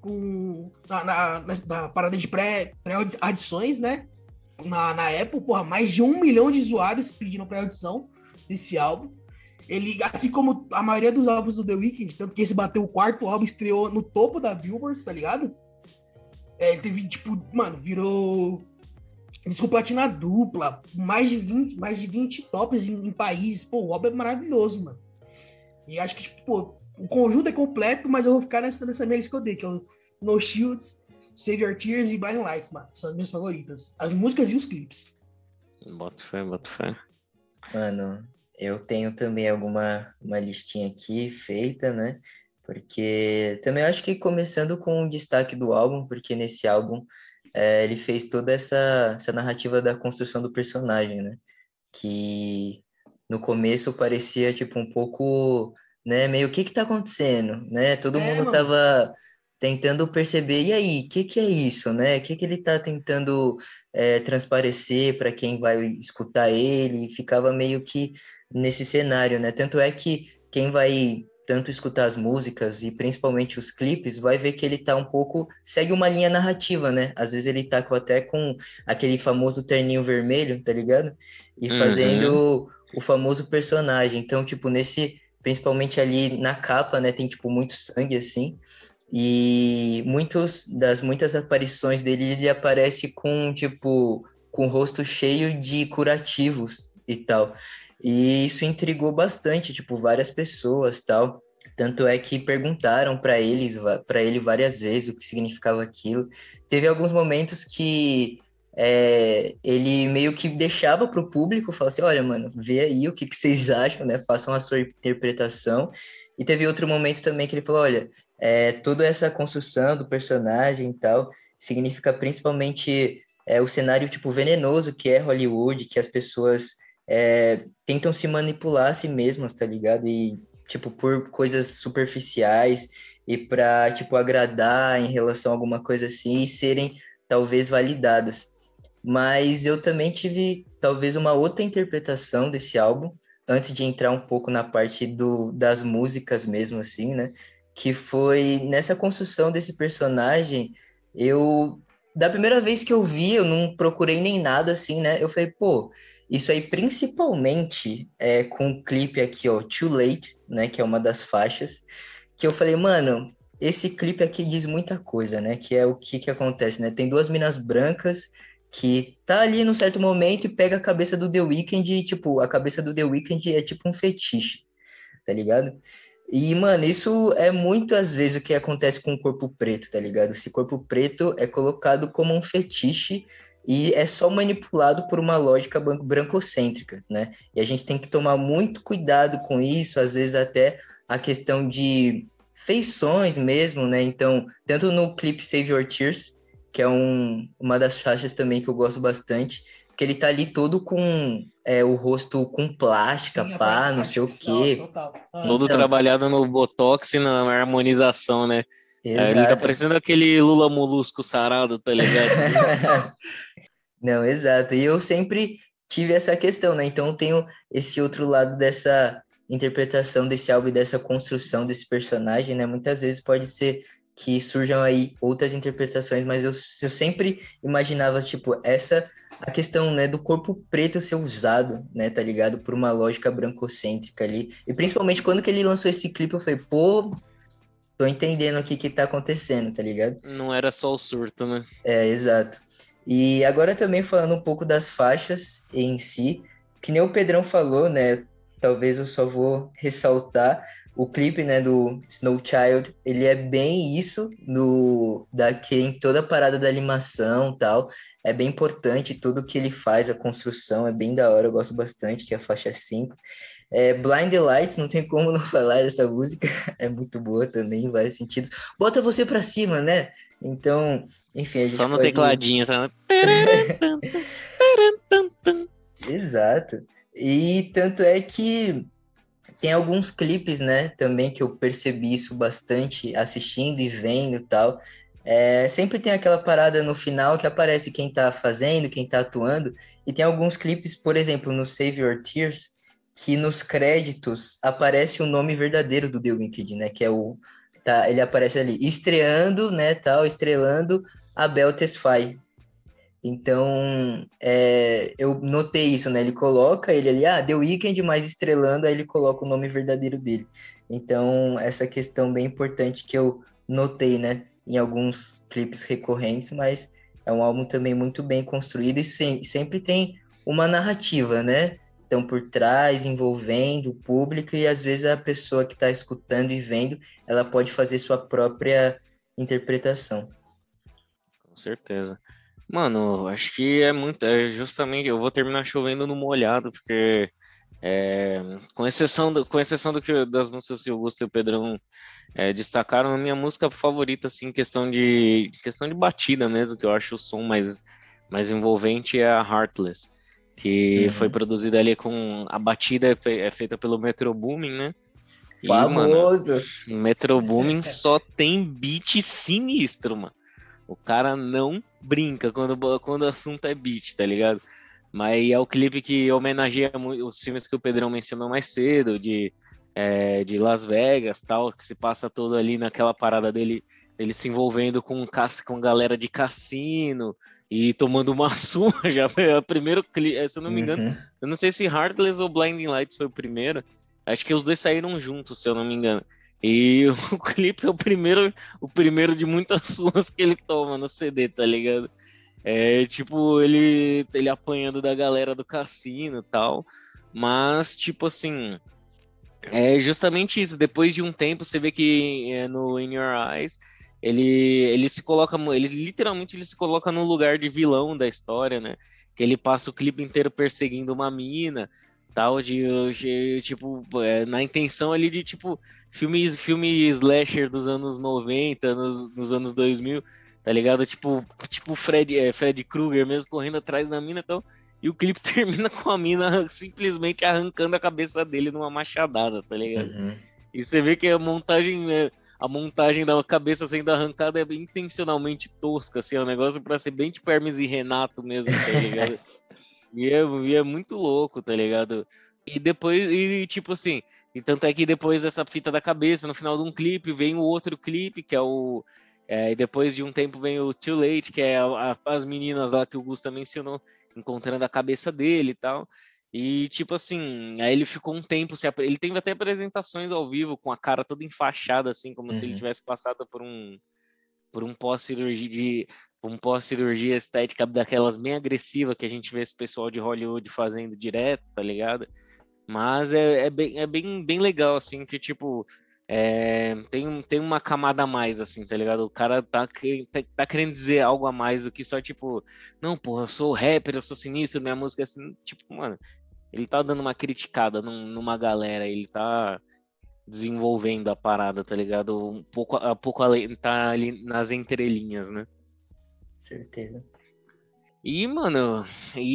na parada de pré-audições, né? Na Apple, porra, mais de 1 milhão de usuários pedindo pré-audição desse álbum. Ele, assim como a maioria dos álbuns do The Weeknd, tanto que esse bateu o quarto álbum, estreou no topo da Billboard, tá ligado? Ele teve, tipo, mano, virou disco platina dupla, mais de 20 tops em países. Pô, o álbum é maravilhoso, mano. E acho que, tipo, pô, o conjunto é completo, mas eu vou ficar nessa minha lista que eu dei, que é o No Shields, Save Your Tears e Blinding Lights, mano. São as minhas favoritas. As músicas e os clipes. Boto fé, boto fé. Mano, eu tenho também uma listinha aqui feita, né? Porque também acho que começando com o destaque do álbum, porque nesse álbum ele fez toda essa narrativa da construção do personagem, né? Que no começo parecia tipo um pouco, né, meio o que tá acontecendo, né? Todo mundo Mano. tava tentando perceber, e aí, o que é isso, né? O que ele tá tentando transparecer para quem vai escutar ele? E ficava meio que nesse cenário, né? Tanto é que quem vai tanto escutar as músicas e principalmente os clipes, vai ver que ele tá um pouco, segue uma linha narrativa, né? Às vezes ele tá até com aquele famoso terninho vermelho, tá ligado? E Uhum. fazendo o famoso personagem. Então, tipo, principalmente ali na capa, né, tem tipo muito sangue assim. E muitas aparições dele, ele aparece com tipo com o rosto cheio de curativos e tal. E isso intrigou bastante, tipo, várias pessoas, tal. Tanto é que perguntaram para ele várias vezes o que significava aquilo. Teve alguns momentos que ele meio que deixava para o público, falar assim, olha, mano, vê aí o que vocês acham, né? Façam a sua interpretação. E teve outro momento também que ele falou, olha, toda essa construção do personagem e tal significa principalmente o cenário tipo venenoso que é Hollywood, que as pessoas tentam se manipular a si mesmas, tá ligado? E tipo por coisas superficiais e para tipo agradar em relação a alguma coisa assim e serem talvez validadas. Mas eu também tive talvez uma outra interpretação desse álbum, antes de entrar um pouco na parte das músicas mesmo, assim, né? Que foi nessa construção desse personagem, da primeira vez que eu vi, eu não procurei nem nada, assim, né? Eu falei, pô, isso aí principalmente com o clipe aqui, ó, Too Late, né? Que é uma das faixas, que eu falei, mano, esse clipe aqui diz muita coisa, né? Que é o que acontece, né? Tem duas minas brancas que tá ali num certo momento e pega a cabeça do The Weeknd e, tipo, a cabeça do The Weeknd é tipo um fetiche, tá ligado? E, mano, isso é muitas vezes o que acontece com o corpo preto, tá ligado? Esse corpo preto é colocado como um fetiche e é só manipulado por uma lógica brancocêntrica, né? E a gente tem que tomar muito cuidado com isso, às vezes até a questão de feições mesmo, né? Então, tanto no clipe Save Your Tears, que é uma das faixas também que eu gosto bastante, que ele tá ali todo com o rosto com plástica, Sim, a pá, não sei o artificial, quê. total. Todo Então, trabalhado no Botox e na harmonização, né? Ele tá exato. parecendo aquele Lula Molusco sarado, tá ligado? Não, exato. E eu sempre tive essa questão, né? Então eu tenho esse outro lado dessa interpretação desse álbum e dessa construção desse personagem, né? Muitas vezes pode ser que surjam aí outras interpretações, mas eu sempre imaginava, tipo, a questão, né, do corpo preto ser usado, né, tá ligado? Por uma lógica brancocêntrica ali. E principalmente quando que ele lançou esse clipe, eu falei, pô, tô entendendo o que tá acontecendo, tá ligado? Não era só o surto, né? Exato. E agora também falando um pouco das faixas em si, que nem o Pedrão falou, né? Talvez eu só vou ressaltar o clipe, né, do Snow Child, ele é bem isso, que em toda a parada da animação e tal, é bem importante tudo que ele faz, a construção é bem da hora, eu gosto bastante, que é a faixa 5. Blind Lights, não tem como não falar dessa música, é muito boa também, em vários sentidos. Bota você pra cima, né? Então, enfim, a Só gente no pode... tecladinho, só no... Exato. E tanto é que tem alguns clipes, né, também que eu percebi isso bastante assistindo e vendo e tal. Sempre tem aquela parada no final que aparece quem tá fazendo, quem tá atuando, e tem alguns clipes, por exemplo, no Save Your Tears, que nos créditos aparece o nome verdadeiro do The Weeknd, né, que é ele aparece ali estreando, né, tal, estrelando Abel Tesfaye. Então, eu notei isso, né? Ele coloca ele ali, The Weeknd, mas estrelando, aí ele coloca o nome verdadeiro dele. Então, essa questão bem importante que eu notei, né? Em alguns clipes recorrentes, mas é um álbum também muito bem construído e sempre tem uma narrativa, né? Então, por trás, envolvendo o público e às vezes a pessoa que está escutando e vendo, ela pode fazer sua própria interpretação. Com certeza. Mano, acho que justamente, eu vou terminar chovendo no molhado, porque com exceção das músicas que o Augusto e o Pedrão destacaram, a minha música favorita, assim, questão de batida mesmo, que eu acho o som mais envolvente, é a Heartless, que foi produzida ali com a batida feita pelo Metro Boomin, né? Famoso! E, mano, o Metro Boomin só tem beat sinistro, mano. O cara não brinca quando o assunto é beat, tá ligado? Mas é o clipe que homenageia os filmes que o Pedrão mencionou mais cedo, de Las Vegas, tal, que se passa todo ali naquela parada dele se envolvendo com galera de cassino e tomando uma surra. Já foi o primeiro clipe, se eu não me engano. Eu não sei se Heartless ou Blinding Lights foi o primeiro. Acho que os dois saíram juntos, se eu não me engano. E o clipe é o primeiro de muitas surras que ele toma no CD, tá ligado? Tipo, ele apanhando da galera do cassino e tal. Mas, tipo assim, é justamente isso. Depois de um tempo, você vê que no In Your Eyes, ele literalmente se coloca no lugar de vilão da história, né? Que ele passa o clipe inteiro perseguindo uma mina, tal, tipo, na intenção ali de, tipo, filme slasher dos anos 90, nos anos 2000, tá ligado? Tipo Fred Krueger mesmo correndo atrás da mina e tal. E o clipe termina com a mina simplesmente arrancando a cabeça dele numa machadada, tá ligado? E você vê que a montagem da cabeça sendo arrancada é intencionalmente tosca, assim, é um negócio pra ser bem tipo Hermes e Renato mesmo, tá ligado? e é muito louco, tá ligado? E depois, tipo assim, e tanto é que depois dessa fita da cabeça, no final de um clipe, vem o outro clipe, que é e depois de um tempo vem o Too Late, que é as meninas lá que o Gusta mencionou, encontrando a cabeça dele e tal. E, tipo assim, aí ele ficou um tempo, ele teve até apresentações ao vivo com a cara toda enfaixada, assim, como se ele tivesse passado por um pós-cirurgia estética daquelas bem agressiva que a gente vê esse pessoal de Hollywood fazendo direto, tá ligado? Mas é bem legal, assim, que, tipo, tem uma camada a mais, assim, tá ligado? O cara tá querendo dizer algo a mais do que só, tipo, não, porra, eu sou rapper, eu sou sinistro, minha música é assim, tipo, mano, ele tá dando uma criticada numa galera, ele tá desenvolvendo a parada, tá ligado? A pouco além, tá ali nas entrelinhas, né? Certeza. E, mano,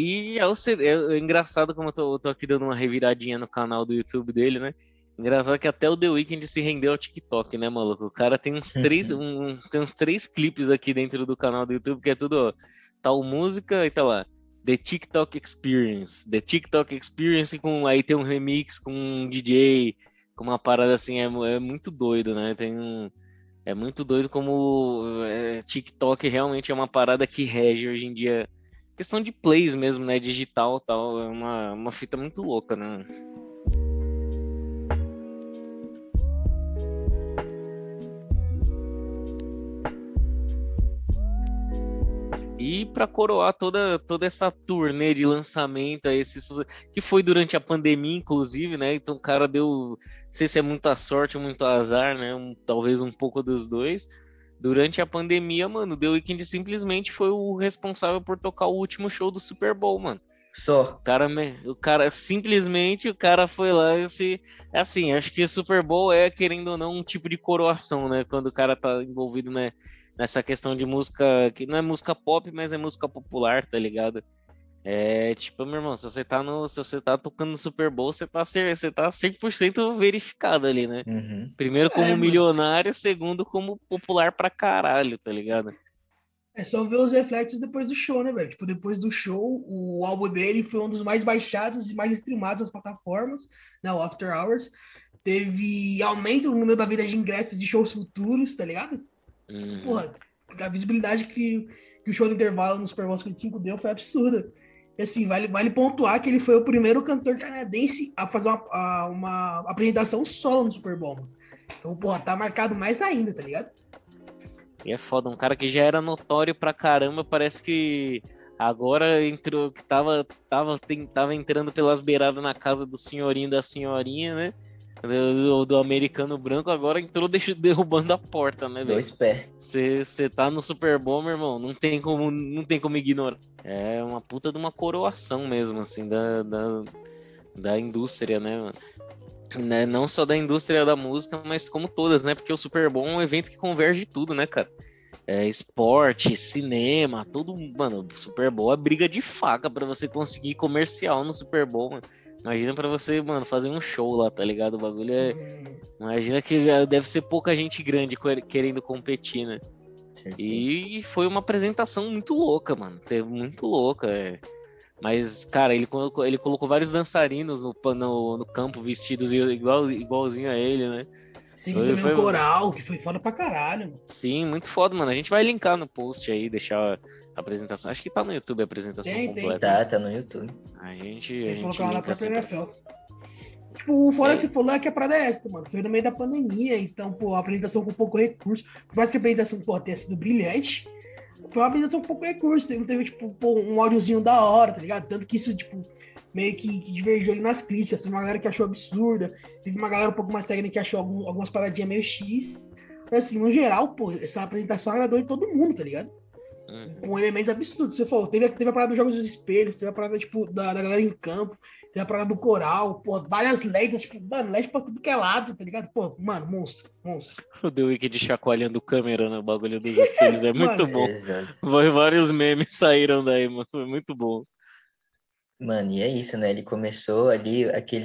é engraçado como eu tô aqui dando uma reviradinha no canal do YouTube dele, né? Engraçado que até o The Weeknd se rendeu ao TikTok, né, maluco? O cara tem tem uns três clipes aqui dentro do canal do YouTube, que é tudo, ó, tal música e tá lá. The TikTok Experience. The TikTok Experience, aí tem um remix com um DJ, com uma parada assim, é muito doido, né? É muito doido como TikTok realmente é uma parada que rege hoje em dia. Questão de plays mesmo, né? Digital e tal. É uma fita muito louca, né? E para coroar toda essa turnê de lançamento, que foi durante a pandemia, inclusive, né? Então o cara deu, não sei se é muita sorte ou muito azar, né? Talvez um pouco dos dois. Durante a pandemia, mano, The Weeknd simplesmente foi o responsável por tocar o último show do Super Bowl, mano. Só. O cara simplesmente o cara foi lá assim, acho que o Super Bowl é, querendo ou não, um tipo de coroação, né? Quando o cara tá envolvido, né, nessa questão de música, que não é música pop, mas é música popular, tá ligado? É tipo, meu irmão, se você tá tocando no Super Bowl, você tá 100% verificado ali, né? Uhum. Primeiro como Mano. milionário, segundo como popular pra caralho, tá ligado? É só ver os reflexos depois do show, né, velho? Tipo, depois do show, o álbum dele foi um dos mais baixados e mais streamados nas plataformas, né? O After Hours. Teve aumento no número da venda de ingressos de shows futuros, tá ligado? Uhum. Porra, a visibilidade que o show do intervalo no Super Bowl 55 deu foi absurda. E assim, vale pontuar que ele foi o primeiro cantor canadense a fazer uma apresentação solo no Super Bowl, mano. Então, porra, tá marcado mais ainda, tá ligado? E é foda, um cara que já era notório pra caramba, parece que agora entrou, que tava entrando pelas beiradas na casa do senhorinho e da senhorinha, né? Do americano branco, agora entrou derrubando a porta, né, velho? Dois pés. Você tá no Super Bowl, meu irmão, não tem como ignorar. É uma puta de uma coroação mesmo, assim, da indústria, né, mano? Né, não só da indústria da música, mas como todas, né? Porque o Super Bowl é um evento que converge tudo, né, cara? Esporte, cinema, tudo, mano. O Super Bowl é briga de faca pra você conseguir comercial no Super Bowl, mano. Imagina pra você, mano, fazer um show lá, tá ligado? O bagulho é. Imagina que deve ser pouca gente grande querendo competir, né? Certeza. E foi uma apresentação muito louca, mano. Muito louca, Mas, cara, ele colocou vários dançarinos no campo vestidos igualzinho a ele, né? Teve também o coral, que foi foda pra caralho, mano. Sim, muito foda, mano. A gente vai linkar no post aí, deixar a apresentação. Acho que tá no YouTube a apresentação completa. Tá no YouTube. A gente colocar lá na linka própria sempre. NFL. Tipo, o fora que você falou é que a parada é essa, mano. Foi no meio da pandemia, então, pô, a apresentação com pouco recurso. Por mais que a apresentação, pô, tenha sido brilhante, foi uma apresentação com pouco recurso. Teve tipo, pô, um áudiozinho da hora, tá ligado? Tanto que isso, tipo, meio que divergiu ali nas críticas. Teve uma galera que achou absurda, teve uma galera um pouco mais técnica que achou algumas paradinhas meio X. Mas, assim, no geral, pô, essa apresentação agradou em todo mundo, tá ligado? Com elementos absurdos. Você falou, teve a parada dos jogos dos espelhos, teve a parada, tipo, da galera em campo, teve a parada do coral, pô, várias LEDs, tipo, mano, LED pra tudo que é lado, tá ligado? Pô, mano, monstro. O The Weeknd chacoalhando câmera no bagulho dos espelhos é muito Mano, bom. Exato. Vários memes saíram daí, mano. Foi muito bom. Mano, e é isso, né? Ele começou ali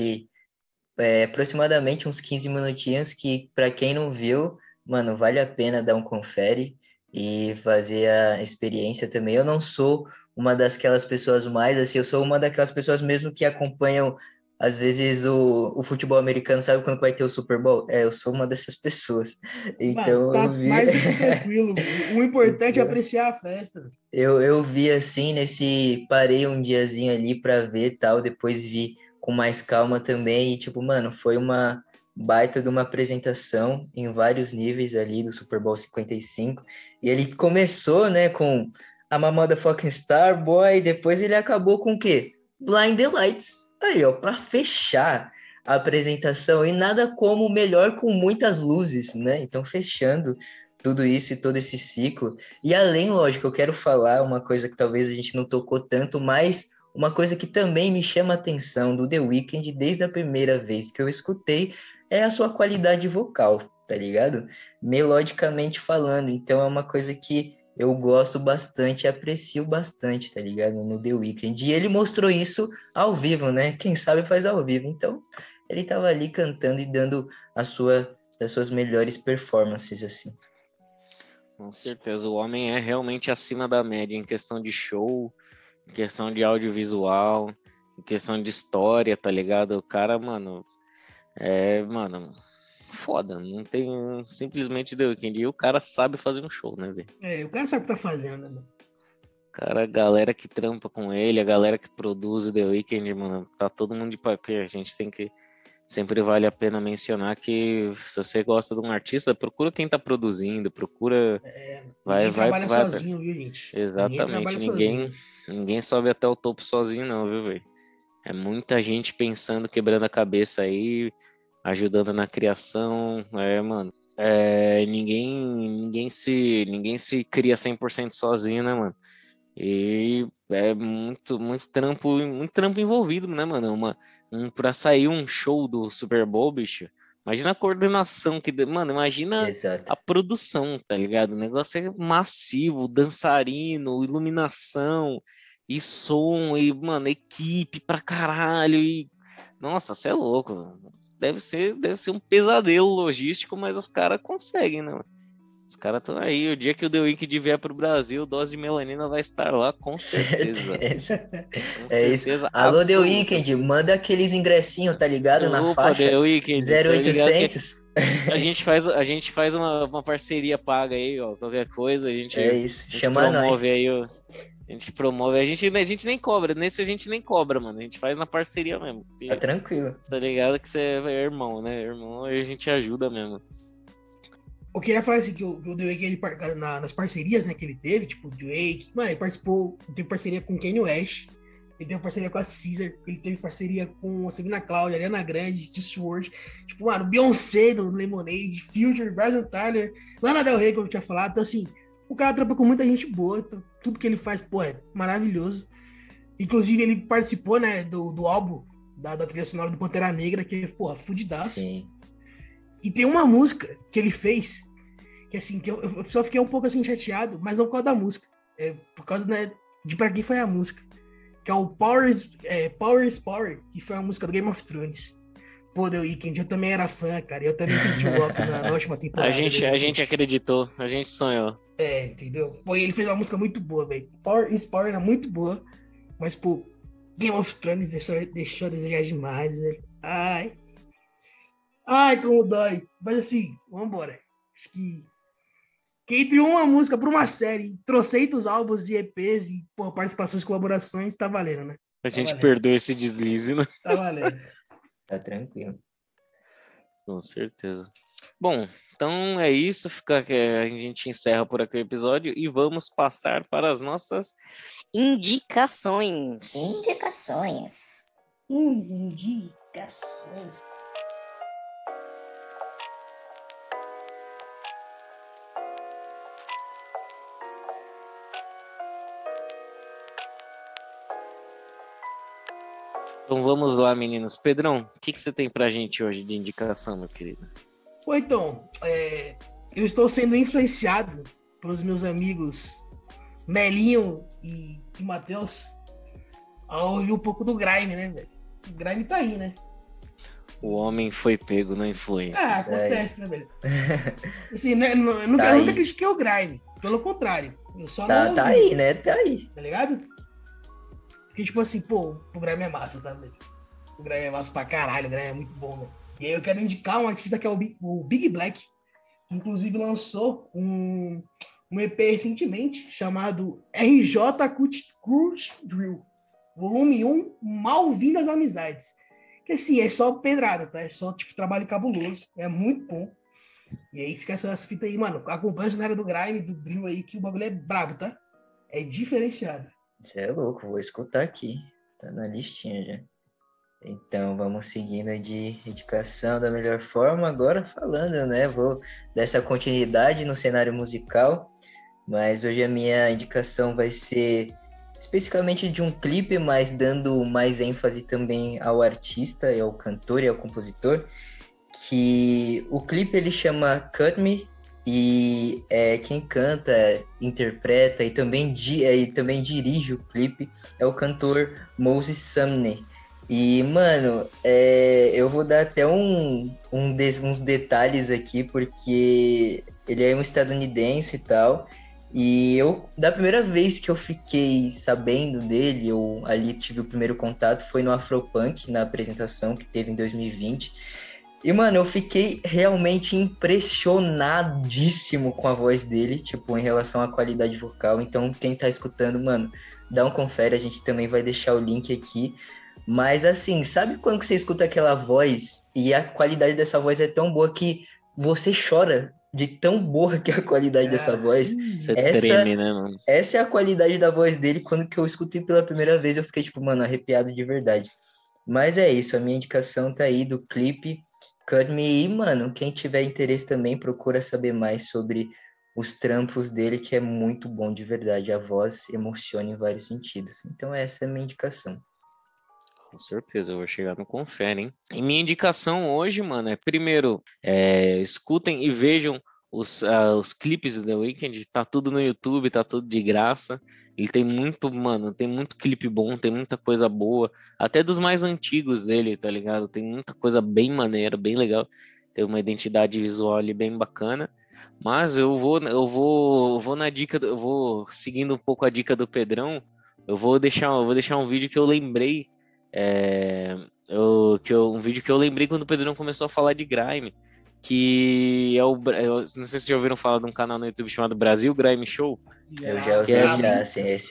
aproximadamente uns 15 minutinhos que, pra quem não viu, mano, vale a pena dar um confere e fazer a experiência também. Eu não sou uma daquelas pessoas mais, assim, eu sou uma daquelas pessoas mesmo que acompanham, às vezes, o futebol americano, sabe quando vai ter o Super Bowl? Eu sou uma dessas pessoas. mano, Então, tá eu vi... mais do que tranquilo. O importante é Então, apreciar a festa. eu vi assim, parei um diazinho ali pra ver e tal, depois vi com mais calma também, e tipo, mano, foi uma baita de uma apresentação em vários níveis ali do Super Bowl 55, e ele começou, né, com a mamada fucking Star Boy, depois ele acabou com o quê? Blind the Lights, aí ó, pra fechar a apresentação, e nada como melhor com muitas luzes, né, então fechando tudo isso e todo esse ciclo. E além, lógico, eu quero falar uma coisa que talvez a gente não tocou tanto, mas uma coisa que também me chama a atenção do The Weeknd desde a primeira vez que eu escutei é a sua qualidade vocal, tá ligado? Melodicamente falando. Então é uma coisa que eu gosto bastante, aprecio bastante, tá ligado? No The Weeknd. E ele mostrou isso ao vivo, né? Quem sabe faz ao vivo. Então ele tava ali cantando e dando as suas melhores performances, assim. Com certeza, o homem é realmente acima da média em questão de show, em questão de audiovisual, em questão de história, tá ligado? O cara, mano, foda, não tem simplesmente The Weeknd. E o cara sabe fazer um show, né, velho? O cara sabe o que tá fazendo, né? Cara, a galera que trampa com ele, a galera que produz o The Weeknd, mano, tá todo mundo de papel. A gente sempre vale a pena mencionar que se você gosta de um artista, procura quem tá produzindo, procura... Ninguém trabalha sozinho, viu, gente? Exatamente, ninguém sobe até o topo sozinho não, viu, velho? É muita gente pensando, quebrando a cabeça aí, ajudando na criação, mano. Ninguém se cria 100% sozinho, né, mano? E é muito trampo envolvido, né, mano? Pra sair um show do Super Bowl, bicho, imagina a coordenação mano, imagina Exato. a produção, tá ligado? O negócio é massivo, dançarino, iluminação e som, e, mano, equipe pra caralho, e nossa, você é louco. Deve ser um pesadelo logístico, mas os caras conseguem, né, mano? Os caras estão aí. O dia que o The Weeknd vier pro Brasil, Dose de Melanina vai estar lá, com certeza. Com certeza. Isso. Alô, absoluta. The Weeknd, manda aqueles ingressinhos, tá ligado? Na faixa The Weeknd, 0800. A gente faz uma parceria paga aí, ó. Qualquer coisa, a gente Chama promove nós. aí, ó. A gente promove. A gente nem cobra. Nesse a gente nem cobra, mano. A gente faz na parceria mesmo. Tá tranquilo. Tá ligado que você é irmão, né? Irmão, aí a gente ajuda mesmo. Eu queria falar assim, que o The Weeknd, nas parcerias, né, que ele teve, tipo, o Drake, mano, ele teve parceria com o Kanye West, ele teve parceria com a Caesar, ele teve parceria com a Sabrina Cláudia, Ariana Grande, Sword, tipo, mano, Beyoncé do Lemonade, Future, Bryson Tyler, Lana Del Rey, como eu tinha falado. Então, assim, o cara trampa com muita gente boa, então, tudo que ele faz, pô, é maravilhoso. Inclusive, ele participou, né, do álbum da trilha sonora do Pantera Negra, que é, porra, fudidaço. Sim. E tem uma música que ele fez, que assim, que eu só fiquei um pouco assim chateado, mas não por causa da música, por causa, né, de pra quem foi a música, que é o Power is Power, que foi a música do Game of Thrones. Pô, The Weeknd, eu também era fã, cara, eu também senti o golpe na última temporada. A gente acreditou, a gente sonhou. Entendeu? Pô, ele fez uma música muito boa, velho. Power is Power era muito boa, mas, pô, Game of Thrones deixou a desejar demais, velho. Ai, como dói. Mas assim, vambora. Acho que entre uma música pra uma série, trocentos álbuns e EPs e participações e colaborações, tá valendo, né? A gente perdoa esse deslize, né? Tá valendo. Tá tranquilo. Com certeza. Bom, então é isso. A gente encerra por aqui o episódio e vamos passar para as nossas indicações. Então vamos lá, meninos. Pedrão, o que você tem pra gente hoje de indicação, meu querido? Pô, então, eu estou sendo influenciado pelos meus amigos Melinho e Matheus a ouvir um pouco do Grime, né, velho? O Grime tá aí, né? O homem foi pego na influência. Acontece, né, velho? Assim, eu nunca critiquei o Grime. Pelo contrário. Eu só não ouvi, tá aí, né? Tá aí. Tá ligado? Porque, tipo assim, pô, o Grime é massa, tá, velho? O Grime é massa pra caralho, o Grime é muito bom, velho. E aí eu quero indicar um artista que é o Big Black, que inclusive lançou um EP recentemente chamado RJ Cruise Drill, volume 1, Mal-vindas Amizades. Que assim, é só pedrada, tá? É só, tipo, trabalho cabuloso. É muito bom. E aí fica essa fita aí, mano. Acompanha o cenário do Grime, do Drill aí, que o bagulho é brabo, tá? É diferenciado. Você é louco, vou escutar aqui. Tá na listinha já. Então, vamos seguindo de indicação da melhor forma. Agora falando, né? Vou dessa continuidade no cenário musical. Mas hoje a minha indicação vai ser especificamente de um clipe, mas dando mais ênfase também ao artista, ao cantor e ao compositor. Que o clipe ele chama Cut Me. E quem canta, interpreta e também dirige o clipe é o cantor Moses Sumney. E, mano, eu vou dar até uns detalhes aqui, porque ele é um estadunidense e tal. E da primeira vez que eu fiquei sabendo dele, eu ali tive o primeiro contato, foi no Afropunk, na apresentação que teve em 2020. E, mano, eu fiquei realmente impressionadíssimo com a voz dele, tipo, em relação à qualidade vocal. Então, quem tá escutando, mano, dá um confere, a gente também vai deixar o link aqui. Mas assim, sabe quando que você escuta aquela voz e a qualidade dessa voz é tão boa que você chora de tão boa que é a qualidade dessa voz? Você treme, né, mano? Essa é a qualidade da voz dele. Quando que eu escutei pela primeira vez, eu fiquei, tipo, mano, arrepiado de verdade. Mas é isso, a minha indicação tá aí do clipe Cut Me. E, mano, quem tiver interesse também, procura saber mais sobre os trampos dele, que é muito bom de verdade. A voz emociona em vários sentidos. Então essa é a minha indicação. Com certeza, eu vou chegar no Confere, hein? E minha indicação hoje, mano, é primeiro, escutem e vejam os clipes do The Weeknd, tá tudo no YouTube, tá tudo de graça. Ele tem muito, mano, tem muito clipe bom, tem muita coisa boa, até dos mais antigos dele, tá ligado? Tem muita coisa bem maneira, bem legal. Tem uma identidade visual ali bem bacana. Mas eu vou na dica, eu vou seguindo um pouco a dica do Pedrão. Eu vou deixar um vídeo que eu lembrei. Um vídeo que eu lembrei quando o Pedrão começou a falar de grime, que eu não sei se vocês já ouviram falar de um canal no YouTube chamado Brasil Grime Show. Eu já ouvi, assim, esse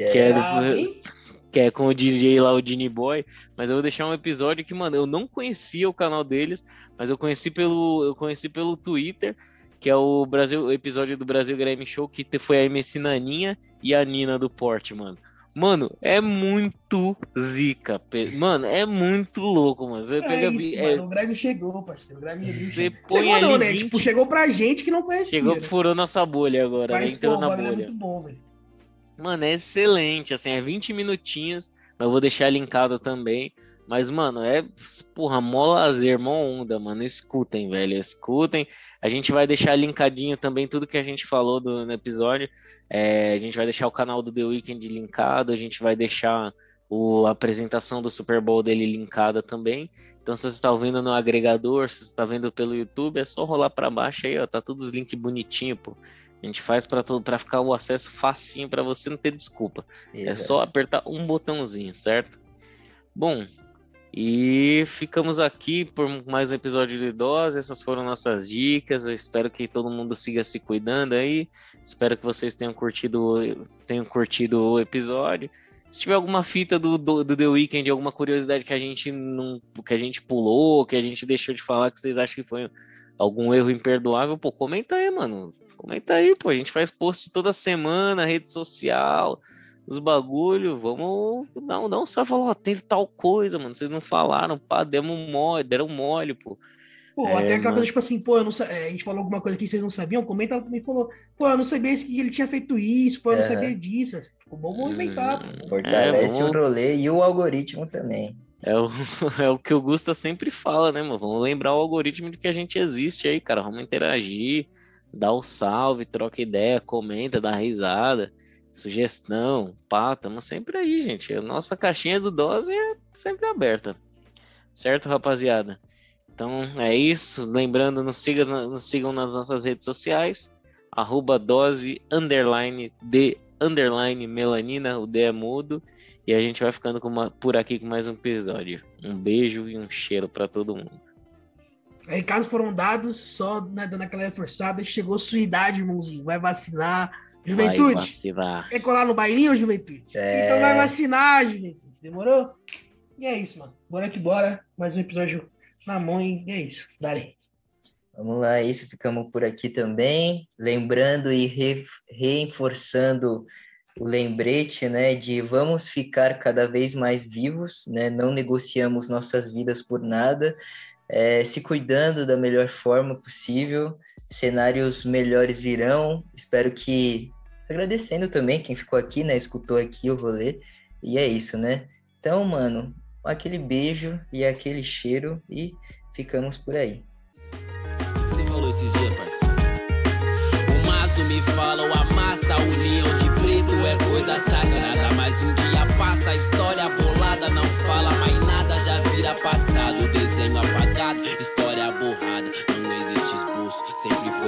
que é com o DJ lá, o Dini Boy, mas eu vou deixar um episódio que, mano, eu não conhecia o canal deles, mas eu conheci pelo Twitter, que é o episódio do Brasil Grime Show, que foi a MC Naninha e a Nina do Porte, mano. Mano, é muito zica. Mano, é muito louco, mano. Você pega, mano, o Grime chegou, parceiro. O Grime você põe chegou, ali não, né? 20... Tipo, chegou pra gente que não conhecia. Chegou, né? furou nossa bolha agora, Mas, né? Entrou na bolha. É muito bom, velho. Mano, é excelente, assim, é 20 minutinhos, mas eu vou deixar linkado também. Mas, mano, porra, mó lazer, mó onda, mano. Escutem, velho, escutem. A gente vai deixar linkadinho também tudo que a gente falou no episódio. A gente vai deixar o canal do The Weeknd linkado, a gente vai deixar a apresentação do Super Bowl dele linkada também. Então, se você está ouvindo no agregador, se você está vendo pelo YouTube, é só rolar para baixo aí, ó. Tá todos os links bonitinho, pô. A gente faz para ficar o acesso facinho para você não ter desculpa. Exato. É só apertar um botãozinho, certo? Bom, e ficamos aqui por mais um episódio de Dose. Essas foram nossas dicas. Eu espero que todo mundo siga se cuidando aí. Espero que vocês tenham curtido o episódio. Se tiver alguma fita do The Weeknd, alguma curiosidade que a gente pulou, que a gente deixou de falar, que vocês acham que foi algum erro imperdoável, pô, comenta aí, mano. Comenta aí, pô. A gente faz post toda semana, rede social, os bagulho. Vamos dar um só falar, ó, tem tal coisa, mano. Vocês não falaram, pá, deram mole, pô. Pô, até aquela coisa, tipo assim, pô, eu não a gente falou alguma coisa que vocês não sabiam, comenta, ela também falou, pô, eu não sabia que ele tinha feito isso, pô, eu não sabia disso. Ficou bom movimentar, pô. Fortalece o rolê e o algoritmo também. É o que o Gusta sempre fala, né, mano? Vamos lembrar o algoritmo de que a gente existe aí, cara. Vamos interagir, dar o salve, troca ideia, comenta, dá risada, sugestão, pá, estamos sempre aí, gente. A nossa caixinha do Dose é sempre aberta. Certo, rapaziada? Então é isso. Lembrando, nos sigam nas nossas redes sociais, @dose_de_melanina, o D é mudo. E a gente vai ficando por aqui com mais um episódio. Um beijo e um cheiro para todo mundo. Recados foram dados, só né, dando aquela reforçada. Chegou sua idade, irmãozinho. Vai vacinar. Juventude. Vai vacinar. Quer colar no bailinho, Juventude? Então vai vacinar, Juventude. Demorou? E é isso, mano. Bora que bora. Mais um episódio na mão e é isso. Dale. Vamos lá, é isso. Ficamos por aqui também. Lembrando e reforçando o lembrete, né, de vamos ficar cada vez mais vivos, né? Não negociamos nossas vidas por nada. Se cuidando da melhor forma possível, cenários melhores virão, espero que, agradecendo também quem ficou aqui, né, escutou aqui o rolê, e é isso, né, então, mano, aquele beijo e aquele cheiro, e ficamos por aí. Você falou esses dias, parceiro? O maço me fala, o amassa, o leão de preto é coisa sagrada, mas um dia passa, a história bolada não fala mais nada, já vira passado, desenho apagado, história borrada, não existe esboço, sempre foi real.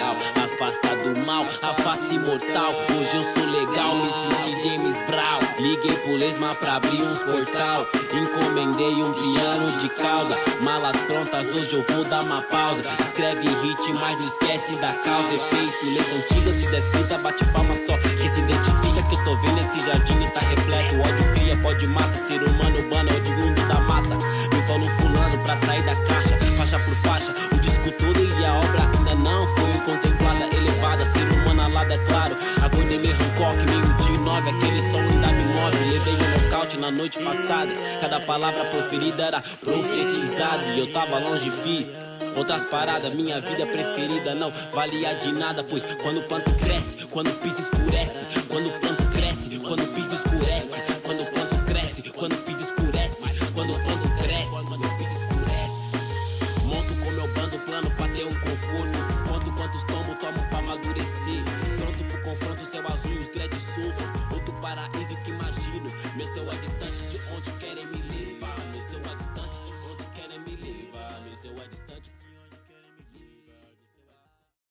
legal, afasta do mal, a face imortal. Hoje eu sou legal, me senti James Brown. Liguei pro Lesma pra abrir uns portal. Encomendei um piano de cauda. Malas prontas, hoje eu vou dar uma pausa. Escreve hit, mas não esquece da causa. Efeito, leis antigas, se descrita, bate palma só. Que se identifica que eu tô vendo esse jardim e tá repleto. O ódio cria, pode mata, ser humano urbano, é de mundo da mata. Me falou fulano pra sair da caixa, faixa por faixa, o disco todo e a obra ainda não foi contemplada, elevada, ser humano alada, é claro. Acordei meio Hancock, meio dia 9, aquele som ainda me move. Levei um nocaute na noite passada, cada palavra proferida era profetizada e eu tava longe, fi. Outras paradas, minha vida preferida não valia de nada, pois quando o planto cresce, quando o piso escurece, quando o planto cresce, quando o piso escurece,